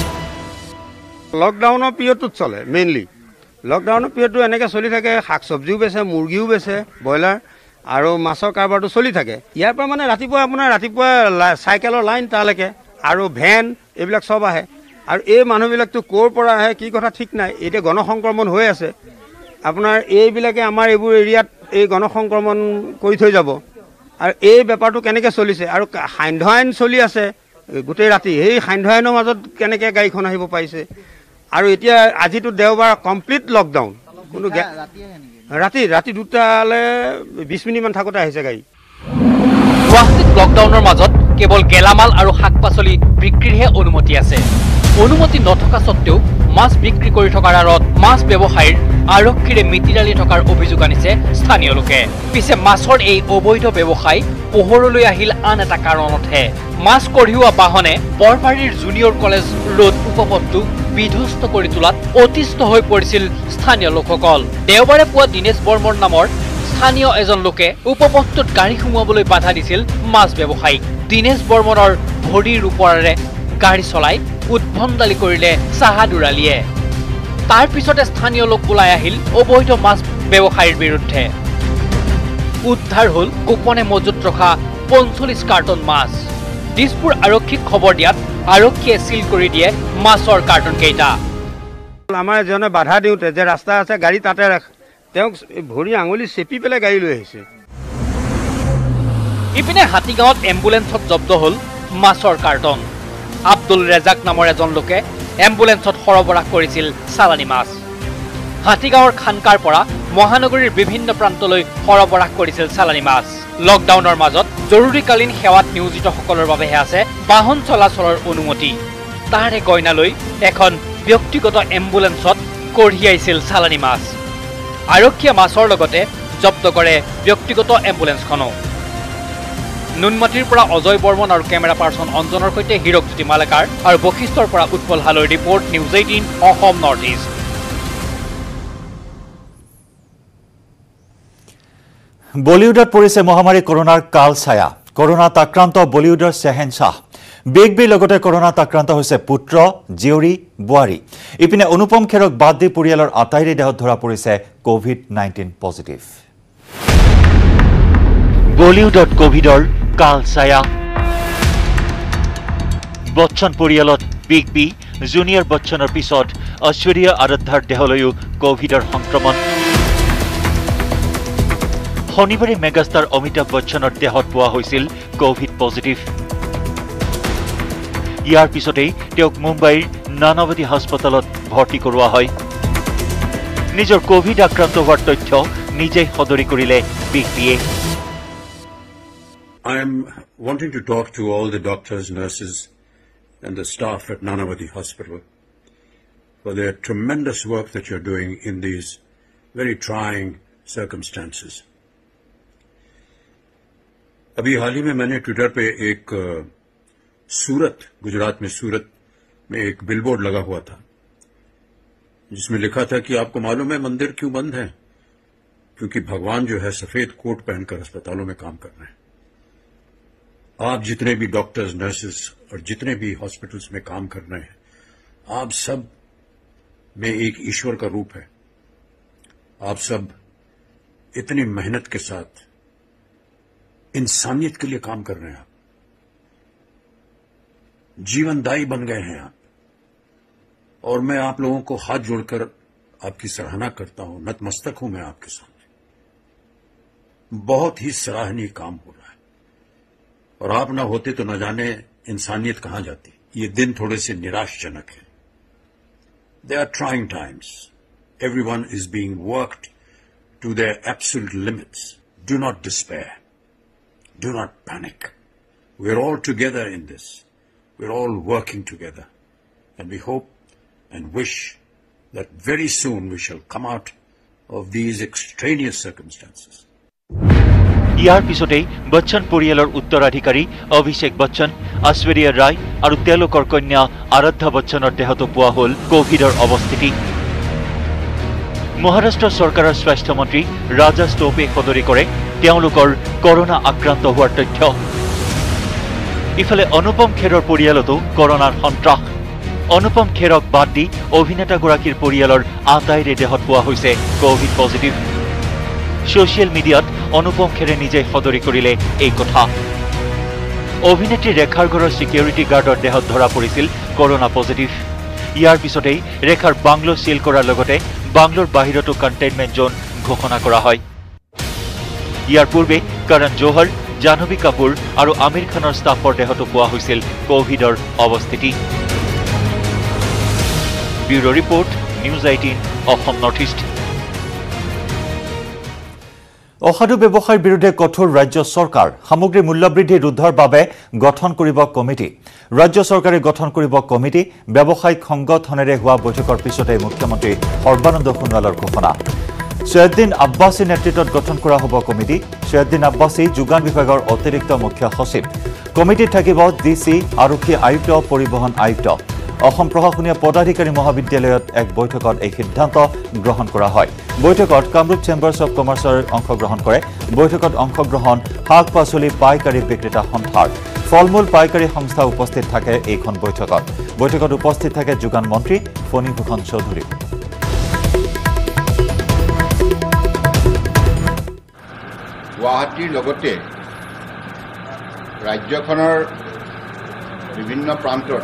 লকডাউনৰ পিৰিয়ডটোত চলে মেইনলি। লকডাউনৰ পিৰিয়ডটো এনেকৈ চলি থাকে, শাক চব্জিও বেচে, মুৰ্গীও বেচে, ব্ৰইলাৰ আৰু মাছৰ কাৰবাৰটো চলি থাকে। ইয়াৰ পৰা মানে ৰাতিপুৱা আপোনাৰ ৰাতিপুৱা চাইকেলৰ লাইন তালৈকে আৰু ভেন এইবিলাক চব আহে। আৰু এই মানুহবিলাকতো ক'ৰ পৰা আহে কি কথা ঠিক নাই। এতিয়া গণসংক্ৰমণ হৈ আছে, আপোনাৰ এইবিলাকে আমাৰ এইবোৰ এৰিয়াত এই গণসংক্ৰমণ কৰি থৈ যাব। আৰু এই বেপাৰটো কেনেকৈ চলিছে আৰু সান্ধ্য আইন চলি আছে গোটেই ৰাতি, সেই সান্ধ্য আইনৰ মাজত কেনেকৈ গাড়ীখন আহিব পাৰিছে। আৰু এতিয়া আজিতো দেওবাৰ কমপ্লিট লকডাউন, কোনো ৰাতি ৰাতি দুটালৈ বিশ মিনিটমান থাকোঁতে আহিছে গাড়ী। গুৱাহাটীত লকডাউনৰ মাজত কেৱল গেলামাল আৰু শাক পাচলি বিক্ৰীৰহে অনুমতি আছে। অনুমতি নথকা স্বত্বেও মাছ বিক্ৰী কৰি থকাৰ আঁৰত মাছ ব্যৱসায়ীৰ আৰক্ষীৰে মিতিৰালি থকাৰ অভিযোগ আনিছে স্থানীয় লোকে। পিছে মাছৰ এই অবৈধ ব্যৱসায় পোহৰলৈ আহিল আন এটা কাৰণতহে। মাছ কঢ়িওৱা বাহনে বৰবাৰীৰ জুনিয়ৰ কলেজ ৰোড উপপথটো বিধ্বস্ত কৰি তোলাত অতিষ্ঠ হৈ পৰিছিল স্থানীয় লোকসকল। দেওবাৰে পুৱা দীনেশ বৰ্মন নামৰ স্থানীয় এজন লোকে উপপথটোত গাড়ী সোমোৱাবলৈ বাধা দিছিল মাছ ব্যৱসায়ীক। দীনেশ বৰ্মনৰ ভৰিৰ ওপৰেৰে গাড়ী চলাই উদ্ভণ্ডালি কৰিলে চাহাদুৰ আলীয়ে। তাৰ পিছতে স্থানীয় লোক ওলাই আহিল অবৈধ মাছ ব্যৱসায়ীৰ বিৰুদ্ধে। উদ্ধাৰ হ'ল গোপনে মজুত ৰখা পঞ্চল্লিছ কাৰ্টন মাছ। দিছপুৰ আৰক্ষীক খবৰ দিয়াত আৰক্ষীয়ে চিল কৰি দিয়ে মাছৰ কাৰ্টন কেইটা। আমাৰ এজনে বাধা দিওঁতে যে ৰাস্তা আছে গাড়ী তাতে ৰাখ, তেওঁক ভৰি আঙুলি চেপি পেলাই গাড়ী লৈ আহিছে। ইপিনে হাতীগাঁৱত এম্বুলেন্সত জব্দ হ'ল মাছৰ কাৰ্টন। আব্দুল ৰেজাক নামৰ এজন লোকে এম্বুলেন্সত সৰবৰাহ কৰিছিল চালানী মাছ। হাতীগাঁৱৰ খানকাৰ পৰা মহানগৰীৰ বিভিন্ন প্ৰান্তলৈ সৰবৰাহ কৰিছিল চালানী মাছ। লকডাউনৰ মাজত জৰুৰীকালীন সেৱাত নিয়োজিতসকলৰ বাবেহে আছে বাহন চলাচলৰ অনুমতি। তাৰে গইনালৈ এখন ব্যক্তিগত এম্বুলেন্সত কঢ়িয়াইছিল চালানী মাছ। আৰক্ষীয়ে মাছৰ লগতে জব্দ কৰে ব্যক্তিগত এম্বুলেন্সখনো। নুনমাটিৰ পৰা অজয় বৰ্মন আৰু কেমেৰা পাৰ্চন অঞ্জনৰ সৈতে হীৰকজ্যোতি মালেকাৰ আৰু বশিষ্ঠৰ পৰা উৎপল হালৈৰ report, news eighteen Assam north east. বলিউডত পৰিছে মহামাৰী কৰোনাৰ কাল ছায়া। কৰোনাত আক্ৰান্ত বলিউডৰ শ্বেহেনশ্বাহ বিগ বিৰ লগতে কৰোনাত আক্ৰান্ত হৈছে পুত্ৰ, জীয়ৰী, বোৱাৰী। ইপিনে অনুপম খেৰক বাদ দি পৰিয়ালৰ আটাইৰে দেহত ধৰা পৰিছে কোভিড নাইণ্টিন পজিটিভ। বলিউডত কোভিডৰ কাল ছায়া। বচ্চন পৰিয়ালত বিগ বি, জুনিয়ৰ বচ্চনৰ পিছত ঐশ্বৰ্য আৰাধ্যাৰ দেহলৈও কোভিডৰ সংক্ৰমণ। শনিবাৰে মেগাষ্টাৰ অমিতাভ বচ্চনৰ দেহত পোৱা হৈছিল কোভিড পজিটিভ। ইয়াৰ পিছতেই তেওঁক মুম্বাইৰ নানাৱতী হাস্পতালত ভৰ্তি কৰোৱা হয়। নিজৰ কোভিড আক্ৰান্ত হোৱাৰ তথ্য নিজেই সদৰি কৰিলে বিগ বিয়ে। I am wanting to talk to all the doctors, nurses and the staff at Nanavati Hospital for the tremendous work that you're doing in these very trying circumstances. ابھی حال ہی میں میں نے ٹویٹر پہ ایک سورت گجرات میں سورت میں ایک بل بورڈ لگا ہوا تھا جس میں لکھا تھا کہ آپ کو معلوم ہے مندر کیوں بند ہے؟ کیونکہ بھگوان جو ہے سفید کوٹ پہن کر اسپتالوں میں کام کر رہے ہیں. آپ جتنے بھی ڈاکٹرز نرسز اور جتنے بھی ہاسپٹلس میں کام کر رہے ہیں آپ سب میں ایک ایشور کا روپ ہے. آپ سب اتنی محنت کے ساتھ انسانیت کے لیے کام کر رہے ہیں. آپ جیون دائی بن گئے ہیں آپ, اور میں آپ لوگوں کو ہاتھ جوڑ کر آپ کی سراہنا کرتا ہوں. نتمستک ہوں میں آپ کے سامنے. بہت ہی سراہنی کام ہو رہا ہے, اور آپ نہ ہوتے تو نہ جانے انسانیت کہاں جاتی. یہ دن تھوڑے سے نراش جنک ہیں. They are trying times. Everyone is being worked to their absolute limits. Do not despair. Do not panic. We're all together in this. We're all working together. And we hope and wish that very soon we shall come out of these extraneous circumstances. ইয়াৰ পিছতেই বচ্চন পৰিয়ালৰ উত্তৰাধিকাৰী অভিষেক বচ্চন, ঐশ্বৰ্যা ৰায় আৰু তেওঁলোকৰ কন্যা আৰাধ্যা বচ্চনৰ দেহতো পোৱা হ'ল কোভিডৰ অৱস্থিতি. মহাৰাষ্ট্ৰ চৰকাৰৰ স্বাস্থ্যমন্ত্ৰী ৰাজেশ টোপে সদৰি কৰে তেওঁলোকৰ কৰোনা আক্ৰান্ত হোৱাৰ তথ্য. ইফালে অনুপম খেৰৰ পৰিয়ালতো কৰোনাৰ সন্ত্ৰাস. অনুপম খেৰক বাদ দি অভিনেতাগৰাকীৰ পৰিয়ালৰ আটাইৰে দেহত পোৱা হৈছে কোভিড পজিটিভ. ছ'চিয়েল মিডিয়াত অনুপম খেৰে নিজে সদৰি কৰিলে এই কথা. অভিনেত্ৰী ৰেখাৰ ঘৰৰ ছিকিউৰিটি গাৰ্ডৰ দেহত ধৰা পৰিছিল কৰোনা পজিটিভ. ইয়াৰ পিছতেই ৰেখাৰ বাংলো চিল কৰাৰ লগতে বাংলোৰ বাহিৰতো কণ্টেইনমেণ্ট জোন ঘোষণা কৰা হয়. ইয়াৰ পূৰ্বে কৰণ জোহৰ, জাহ্নৱী কাপুৰ আৰু আমিৰ খানৰ ষ্টাফৰ দেহতো পোৱা হৈছিল কোভিডৰ অৱস্থিতি. Bureau report, news eighteen, Assam north east. অসাধু ব্যৱসায়ৰ বিৰুদ্ধে কঠোৰ ৰাজ্য চৰকাৰ. সামগ্ৰী মূল্যবৃদ্ধি ৰোধৰ বাবে গঠন কৰিব কমিটি. ৰাজ্য চৰকাৰে গঠন কৰিব কমিটি. ব্যৱসায়িক সংগঠনেৰে হোৱা বৈঠকৰ পিছতে মুখ্যমন্ত্ৰী সৰ্বানন্দ সোণোৱালৰ ঘোষণা. ছৈয়দুদ্দিন আব্বাছীৰ নেতৃত্বত গঠন কৰা হ'ব কমিটি. ছৈয়দুদ্দিন আব্বাছী যোগান বিভাগৰ অতিৰিক্ত মুখ্য সচিব. কমিটিত থাকিব ডি চি, আৰক্ষী আয়ুক্ত, পৰিবহণ আয়ুক্ত. অসম প্ৰশাসনীয় পদাধিকাৰী মহাবিদ্যালয়ত এক বৈঠকত এই সিদ্ধান্ত গ্ৰহণ কৰা হয়. বৈঠকত কামৰূপ চেম্বাৰ্ছ অৱ কমাৰ্চৰ অংশগ্ৰহণ কৰে. বৈঠকত অংশগ্ৰহণ শাক পাচলি পাইকাৰী বিক্ৰেতা সন্থাৰ. ফল মূল পাইকাৰী সংস্থা উপস্থিত থাকে এইখন বৈঠকত. বৈঠকত উপস্থিত থাকে যোগান মন্ত্ৰী ফণীভূষণ চৌধুৰী. গুৱাহাটীৰ লগতে ৰাজ্যখনৰ বিভিন্ন প্ৰান্তত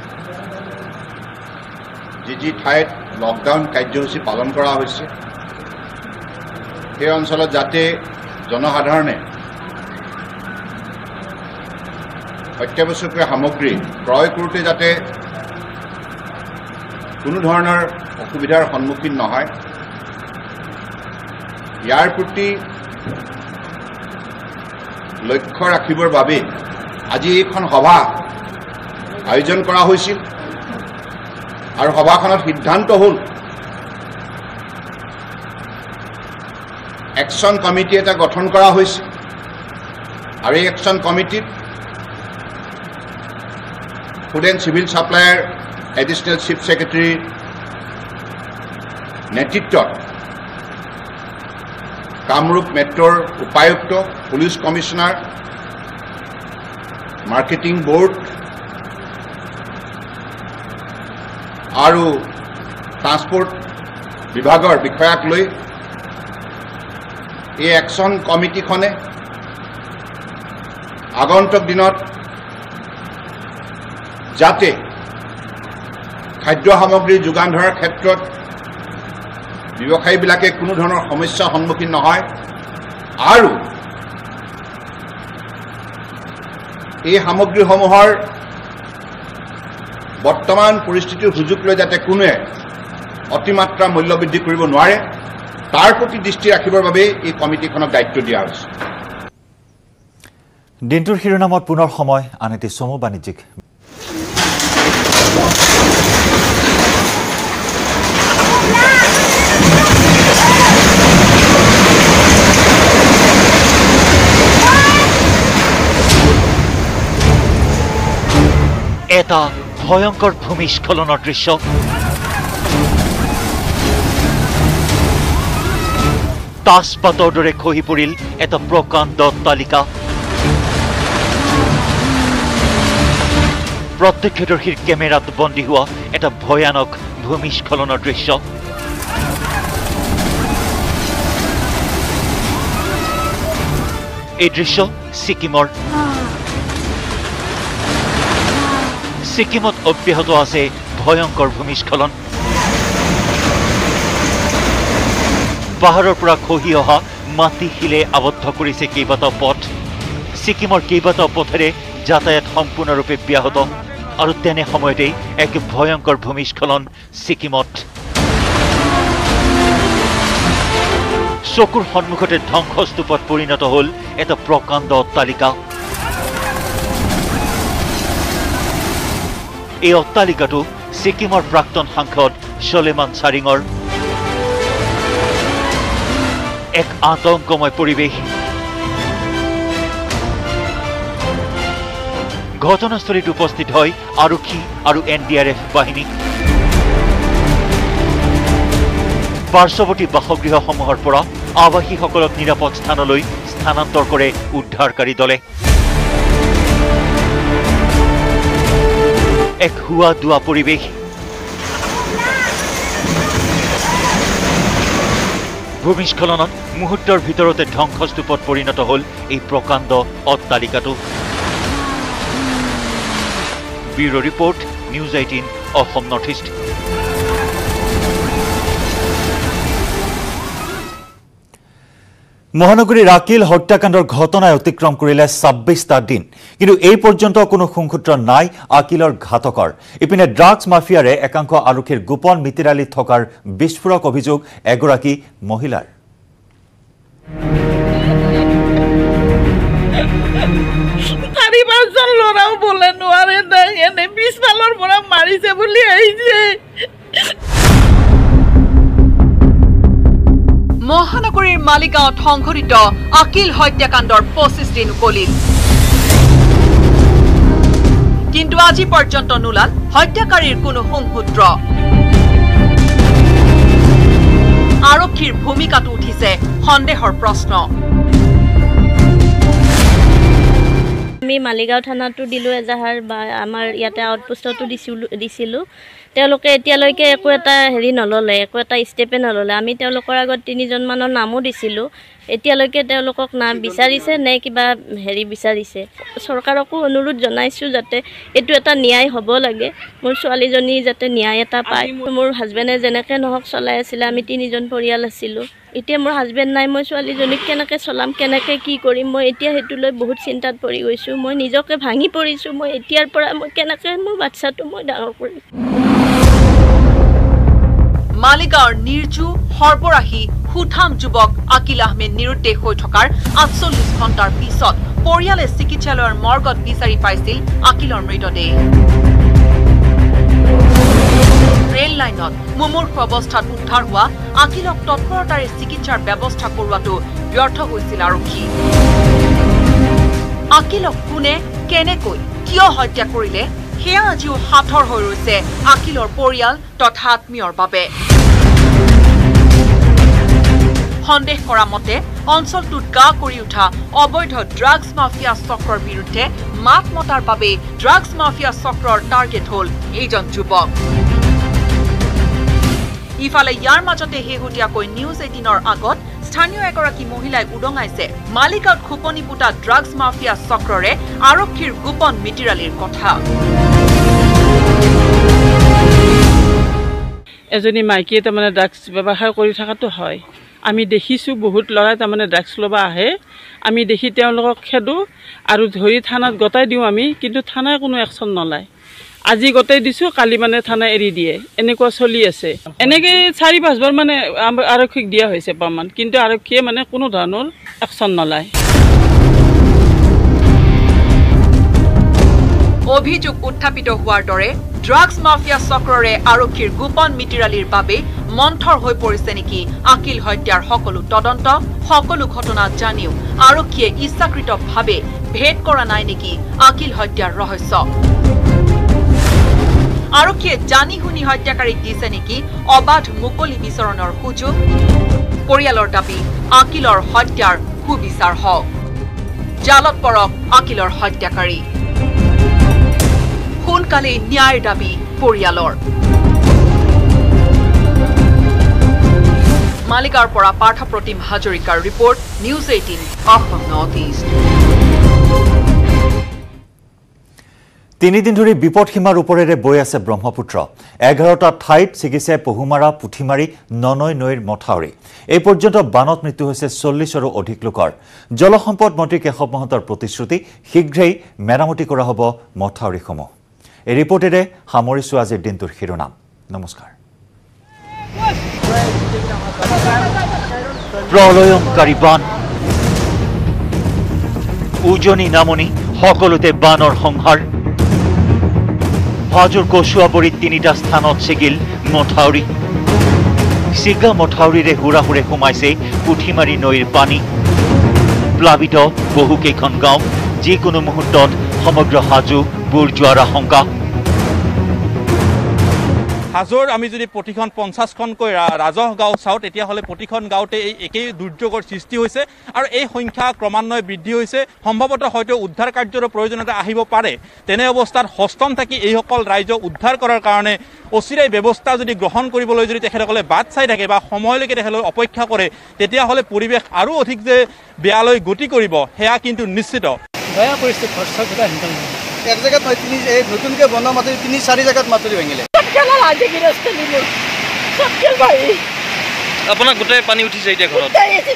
যি যি ঠাইত লকডাউন কাৰ্যসূচী পালন কৰা হৈছে সেই অঞ্চলত যাতে জনসাধাৰণে অত্যাৱশ্যকীয় সামগ্ৰী ক্ৰয় কৰোঁতে যাতে কোনো ধৰণৰ অসুবিধাৰ সন্মুখীন নহয় ইয়াৰ প্ৰতি লক্ষ্য ৰাখিবৰ বাবে আজি এইখন সভা আয়োজন কৰা হৈছিল. আৰু সভাখনত সিদ্ধান্ত হ'ল একশ্যন কমিটি এটা গঠন কৰা হৈছে. আৰু এই একশ্যন কমিটিত ফুড এণ্ড চিভিল ছাপ্লাইৰ এডিশ্যনেল চিফ ছেক্ৰেটাৰীৰ নেতৃত্বত কামৰূপ মেট্ৰ'ৰ উপায়ুক্ত, পুলিচ কমিশ্যনাৰ, মাৰ্কেটিং বোৰ্ড আৰু ট্ৰান্সপৰ্ট বিভাগৰ বিষয়াক লৈ এই একশ্যন কমিটিখনে আগন্তুক দিনত যাতে খাদ্য সামগ্ৰী যোগান ধৰাৰ ক্ষেত্ৰত ব্যৱসায়ীবিলাকে কোনো ধৰণৰ সমস্যাৰ সন্মুখীন নহয় আৰু এই সামগ্ৰীসমূহৰ বৰ্তমান পৰিস্থিতিৰ সুযোগ লৈ যাতে কোনোৱে অতিমাত্ৰা মূল্যবৃদ্ধি কৰিব নোৱাৰে তাৰ প্ৰতি দৃষ্টি ৰাখিবৰ বাবে এই কমিটিখনক দায়িত্ব দিয়া হৈছে. দিনটোৰ শিৰোনামত পুনৰ সময় আন এটি চমু বাণিজ্যিক এটা ভয়ংকৰ ভূমিস্খলনৰ দৃশ্য। তাজপাতৰ দৰে খহি পৰিল এটা প্ৰকাণ্ড অট্টালিকা। প্ৰত্যক্ষদৰ্শীৰ কেমেৰাত বন্দী হোৱা এটা ভয়ানক ভূমিস্খলনৰ দৃশ্য। এই দৃশ্য ছিকিমৰ। ছিকিমত অব্যাহত আছে ভয়ংকৰ ভূমিস্খলন। পাহাৰৰ পৰা খহি অহা মাটি শিলে আবদ্ধ কৰিছে কেইবাটাও পথ। ছিকিমৰ কেইবাটাও পথেৰে যাতায়াত সম্পূৰ্ণৰূপে ব্যাহত আৰু তেনে সময়তেই এক ভয়ংকৰ ভূমিস্খলন ছিকিমত। চকুৰ সন্মুখতে ধ্বংসস্তূপত পৰিণত হ'ল এটা প্ৰকাণ্ড অট্টালিকা। এই অট্টালিকাটো ছিকিমৰ প্ৰাক্তন সাংসদ চলেমান চাৰিঙৰ। এক আতংকময় পৰিৱেশ। ঘটনাস্থলীত উপস্থিত হয় আৰক্ষী আৰু এন ডি আৰ এফ বাহিনী। পাৰ্শ্বৱৰ্তী বাসগৃহসমূহৰ পৰা আৱাসীসকলক নিৰাপদ স্থানলৈ স্থানান্তৰ কৰে উদ্ধাৰকাৰী দলে। এক হুৱা দুৱা পৰিৱেশ। ভূমিস্খলনত মুহূৰ্তৰ ভিতৰতে ধ্বংসস্তূপত পৰিণত হ'ল এই প্ৰকাণ্ড অট্টালিকাটো। Bureau report, news eighteen Assam north east. মহানগৰীৰ আকিল হত্যাকাণ্ডৰ ঘটনাই অতিক্ৰম কৰিলে ছাব্বিছটা দিন, কিন্তু এই পৰ্যন্ত কোনো সংসূত্ৰ নাই আকিলৰ ঘাতকৰ। ইপিনে ড্ৰাগছ মাফিয়াৰে একাংশ আৰক্ষীৰ গোপন মিতিৰালিত থকাৰ বিস্ফোৰক অভিযোগ এগৰাকী মহিলাৰ। চাৰি পাঁচজন ল'ৰাও বোলে নোৱাৰে, এনে পিছফালৰ পৰা মাৰিছে বুলি আহিছে। মহানগৰীৰ মালিগাঁৱত সংঘটিত আকিল হত্যাকাণ্ডৰ পঁচিছ দিন উকলিল, কিন্তু আজি পৰ্যন্ত নোলাল হত্যাকাৰীৰ কোনো সংসূত্ৰ। আৰক্ষীৰ ভূমিকাটো উঠিছে সন্দেহৰ প্ৰশ্ন। আমি মালিগাঁও থানাতো দিলোঁ এজাহাৰ, বা আমাৰ ইয়াতে আউটপোষ্টতো দিছিলোঁ দিছিলোঁ তেওঁলোকে এতিয়ালৈকে একো এটা হেৰি নল'লে, একো এটা ষ্টেপে নল'লে। আমি তেওঁলোকৰ আগত তিনিজনমানৰ নামো দিছিলোঁ, এতিয়ালৈকে তেওঁলোকক না বিচাৰিছে নে কিবা হেৰি বিচাৰিছে। চৰকাৰকো অনুৰোধ জনাইছোঁ যাতে এইটো এটা ন্যায় হ'ব লাগে, মোৰ ছোৱালীজনী যাতে ন্যায় এটা পায়। মোৰ হাজবেণ্ডে যেনেকৈ নহওক চলাই আছিলে, আমি তিনিজন পৰিয়াল আছিলোঁ। এতিয়া মোৰ হাজবেণ্ড নাই, মই ছোৱালীজনীক কেনেকৈ চলাম, কেনেকৈ কি কৰিম, মই এতিয়া সেইটো লৈ বহুত চিন্তাত পৰি গৈছোঁ। মই নিজকে ভাঙি পৰিছোঁ। মই এতিয়াৰ পৰা মই কেনেকৈ মোৰ বাচ্ছাটো মই ডাঙৰ কৰিম। মালিগাঁৱৰ নিৰ্জু সৰ্বৰাশী সুঠাম যুৱক আকিল আহমেদ নিৰুদ্দেশ হৈ থকাৰ আঠচল্লিছ ঘণ্টাৰ পিছত পৰিয়ালে চিকিৎসালয়ৰ মৰ্গত বিচাৰি পাইছিল আকিলৰ মৃতদেহ। ৰেল লাইনত মুমূৰ্ষু অৱস্থাত উদ্ধাৰ হোৱা আকিলক তৎপৰতাৰে চিকিৎসাৰ ব্যৱস্থা কৰোৱাটো ব্যৰ্থ হৈছিল আৰক্ষী। আকিলক কোনে, কেনেকৈ, কিয় হত্যা কৰিলে সেয়া আজিও সাঁথৰ হৈ ৰৈছে আকিলৰ পৰিয়াল তথা আত্মীয়ৰ বাবে। সন্দেহ কৰা মতে অঞ্চলটোত গা কৰি উঠা অবৈধ ড্ৰাগছ মাফিয়া চক্ৰৰ বিৰুদ্ধে মাত মতাৰ বাবে ড্ৰাগছ মাফিয়া চক্ৰৰ টাৰ্গেট হ'ল এইজন যুৱক। ইফালে ইয়াৰ মাজতে শেহতীয়াকৈ নিউজ এইটিনৰ আগত স্থানীয় এগৰাকী মহিলাই উদঙাইছে মালিগাঁৱত খোপনি পোতা ড্ৰাগছ মাফিয়া চক্ৰৰে আৰক্ষীৰ গোপন মিতিৰালিৰ কথা। এজনী মাইকীয়ে তাৰমানে ড্ৰাগছ ব্যৱহাৰ কৰি থকাটো হয়। আমি দেখিছোঁ বহুত ল'ৰাই তাৰমানে ড্ৰাগছ ল'ব আহে, আমি দেখি তেওঁলোকক খেদোঁ আৰু ধৰি থানাত গতাই দিওঁ আমি, কিন্তু থানাই কোনো একশ্যন নলয়। আজি গতাই দিছোঁ, কালি মানে থানাই এৰি দিয়ে, এনেকুৱা চলি আছে। এনেকৈ চাৰি পাঁচবাৰ মানে আৰক্ষীক দিয়া হৈছে প্ৰমাণ, কিন্তু আৰক্ষীয়ে মানে কোনো ধৰণৰ একশ্যন নলয়। অভিযোগ উত্থাপিত হোৱাৰ দৰে ড্ৰাগছ মাফিয়া চক্ৰৰে আৰক্ষীৰ গোপন মিতিৰালিৰ বাবে মন্থৰ হৈ পৰিছে নেকি আকিল হত্যাৰ সকলো তদন্ত, সকলো ঘটনা জানিও আৰক্ষীয়ে ইচ্ছাকৃতভাৱে ভেদ কৰা নাই নেকি আকিল হত্যাৰ ৰহস্য। আৰক্ষীয়ে জানি শুনি হত্যাকাৰীক দিছে নেকি অবাধ মুকলি বিচৰণৰ সুযোগ পৰিয়ালৰ দাবী আকিলৰ হত্যাৰ সুবিচাৰ হওক জালত পৰক আকিলৰ হত্যাকাৰী সোনকালে ন্যায়ৰ দাবী পৰিয়ালৰ মালিগাঁৱৰ পৰা পাৰ্থপ্ৰতিম হাজৰিকাৰ report news eighteen Assam north east তিনিদিন ধৰি বিপদসীমাৰ ওপৰেৰে বৈ আছে ব্ৰহ্মপুত্ৰ এঘাৰটা ঠাইত ছিগিছে পহুমাৰা পুঠিমাৰী ননৈ নৈৰ মথাউৰি এই পৰ্যন্ত বানত মৃত্যু হৈছে চল্লিছৰো অধিক লোকৰ জলসম্পদ মন্ত্ৰী কেশৱ মহন্তৰ প্ৰতিশ্ৰুতি শীঘ্ৰেই মেৰামতি কৰা হ'ব মথাউৰিসমূহ এই ৰিপৰ্টেৰে সামৰিছোঁ আজিৰ দিনটোৰ শিৰোনাম নমস্কাৰ প্ৰলয়ংকাৰী বান উজনি নামনি সকলোতে বানৰ সংহাৰ হাজোৰ কচুৱাবৰীত তিনিটা স্থানত ছিগিল মথাউৰি ছিগা মথাউৰিৰে হুৰাহুৰে সোমাইছে পুঠিমাৰী নৈৰ পানী প্লাবিত বহুকেইখন গাঁও যিকোনো মুহূৰ্তত সমগ্ৰ হাজো বুৰ যোৱাৰ আশংকা হাজোৰ আমি যদি প্ৰতিখন পঞ্চাছখনকৈ ৰাজহ গাঁও চাওঁ তেতিয়াহ'লে প্ৰতিখন গাঁৱতে এই একেই দুৰ্যোগৰ সৃষ্টি হৈছে আৰু এই সংখ্যা ক্ৰমান্বয়ে বৃদ্ধি হৈছে সম্ভৱতঃ হয়তো উদ্ধাৰ কাৰ্যৰ প্ৰয়োজনীয়তা আহিব পাৰে তেনে অৱস্থাত হস্তম থাকি এইসকল ৰাইজক উদ্ধাৰ কৰাৰ কাৰণে অচিৰেই ব্যৱস্থা যদি গ্ৰহণ কৰিবলৈ যদি তেখেতসকলে বাট চাই থাকে বা সময়লৈকে তেখেতসকলে অপেক্ষা কৰে তেতিয়াহ'লে পৰিৱেশ আৰু অধিক যে বেয়ালৈ গতি কৰিব সেয়া কিন্তু নিশ্চিত দয়া কৰিছে খৰচা কথা হিন্দল এক জায়গাত মই তিনি এই নতুনকৈ বনোৱা মাটি তিনি চাৰি জায়গাত মাটি ভাঙিলে আপোনাক গোটেই পানী উঠিছে এতিয়া ঘৰত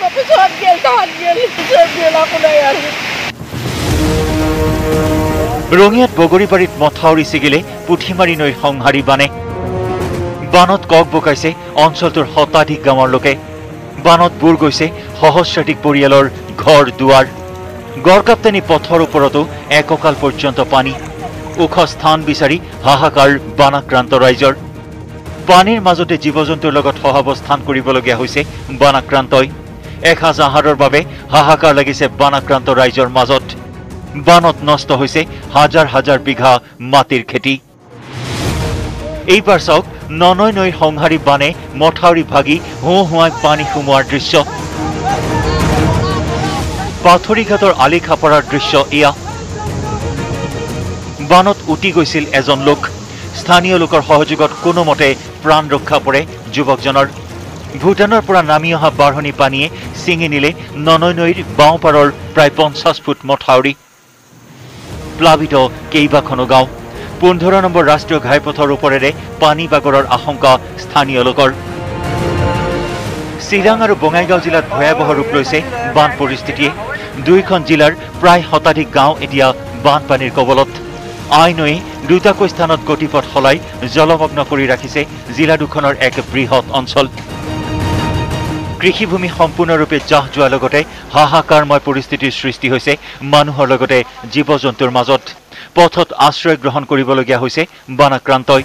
ৰঙিয়াত বগৰীবাৰীত মথাউৰি ছিগিলে পুঠিমাৰী নৈৰ সংহাৰী বানে বানত কক বকাইছে অঞ্চলটোৰ শতাধিক গাঁৱৰ লোকে বানত বুৰ গৈছে সহস্ৰাধিক পৰিয়ালৰ ঘৰ দুৱাৰ গড়কাপ্তানি পথৰ ওপৰতো এককাল পৰ্যন্ত পানী ওখ স্থান বিচাৰি হাহাকাৰ বানাক্ৰান্ত ৰাইজৰ পানীৰ মাজতে জীৱ জন্তুৰ লগত সহাৱস্থান কৰিবলগীয়া হৈছে বানাক্ৰান্তই এসাঁজ আহাৰৰ বাবে হাহাকাৰ লাগিছে বানাক্ৰান্ত ৰাইজৰ মাজত বানত নষ্ট হৈছে হাজাৰ হাজাৰ বিঘা মাটিৰ খেতি এইবাৰ চাওক ননৈ নৈৰ সংহাৰী বানে মথাউৰি ভাগি হুঁ হুৱাই পানী সোমোৱাৰ দৃশ্য পাথৰিঘাটৰ আলি খাপৰাৰ দৃশ্য এয়া বানত উটি গৈছিল এজন লোক স্থানীয় লোকৰ সহযোগত কোনোমতে প্ৰাণ ৰক্ষা পৰে যুৱকজনৰ ভূটানৰ পৰা নামি অহা বাঢ়নি পানীয়ে ছিঙি নিলে ননৈ নৈৰ বাওঁপাৰৰ প্ৰায় পঞ্চাছ ফুট মথাউৰি প্লাবিত কেইবাখনো গাঁও পোন্ধৰ নম্বৰ ৰাষ্ট্ৰীয় ঘাইপথৰ ওপৰেৰে পানী বাগৰৰ আশংকা স্থানীয় লোকৰ চিৰাং আৰু বঙাইগাঁও জিলাত ভয়াৱহ ৰূপ লৈছে বান পৰিস্থিতিয়ে দুইখন জিলাৰ প্ৰায় শতাধিক গাঁও এতিয়া বানপানীৰ কবলত আই নৈয়ে দুটাকৈ স্থানত গতিপথ সলাই জলমগ্ন কৰি ৰাখিছে জিলা দুখনৰ এক বৃহৎ অঞ্চল কৃষিভূমি সম্পূৰ্ণৰূপে জাহ যোৱাৰ লগতে হাহাকাৰময় পৰিস্থিতিৰ সৃষ্টি হৈছে মানুহৰ লগতে জীৱ জন্তুৰ মাজত পথত আশ্ৰয় গ্ৰহণ কৰিবলগীয়া হৈছে বানাক্ৰান্তই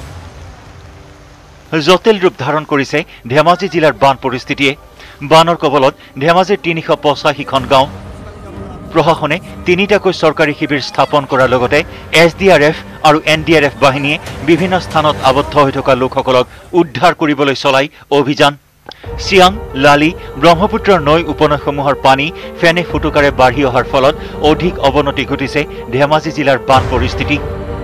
জটিল ৰূপ ধাৰণ কৰিছে ধেমাজি জিলাৰ বান পৰিস্থিতিয়ে বানৰ কবলত ধেমাজিৰ তিনিশ পঁচাশীখন গাঁও প্ৰশাসনে তিনিটাকৈ চৰকাৰী শিবিৰ স্থাপন কৰাৰ লগতে এছ ডি আৰ এফ আৰু এন ডি আৰ এফ বাহিনীয়ে বিভিন্ন স্থানত আবদ্ধ হৈ থকা লোকসকলক উদ্ধাৰ কৰিবলৈ চলাই অভিযান চিয়াং লালি ব্ৰহ্মপুত্ৰৰ নৈ উপনৈসমূহৰ পানী ফেনে ফুটুকাৰে বাঢ়ি অহাৰ ফলত অধিক অৱনতি ঘটিছে ধেমাজি জিলাৰ বান পৰিস্থিতি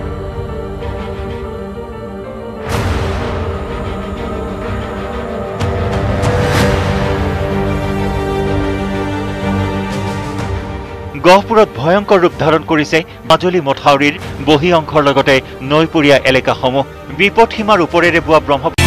গহপুৰত ভয়ংকৰ ৰূপ ধাৰণ কৰিছে মাজুলী মথাউৰিৰ বহি অংশৰ লগতে নৈপৰীয়া এলেকাসমূহ বিপদসীমাৰ ওপৰেৰে বোৱা ব্ৰহ্মপুত্ৰ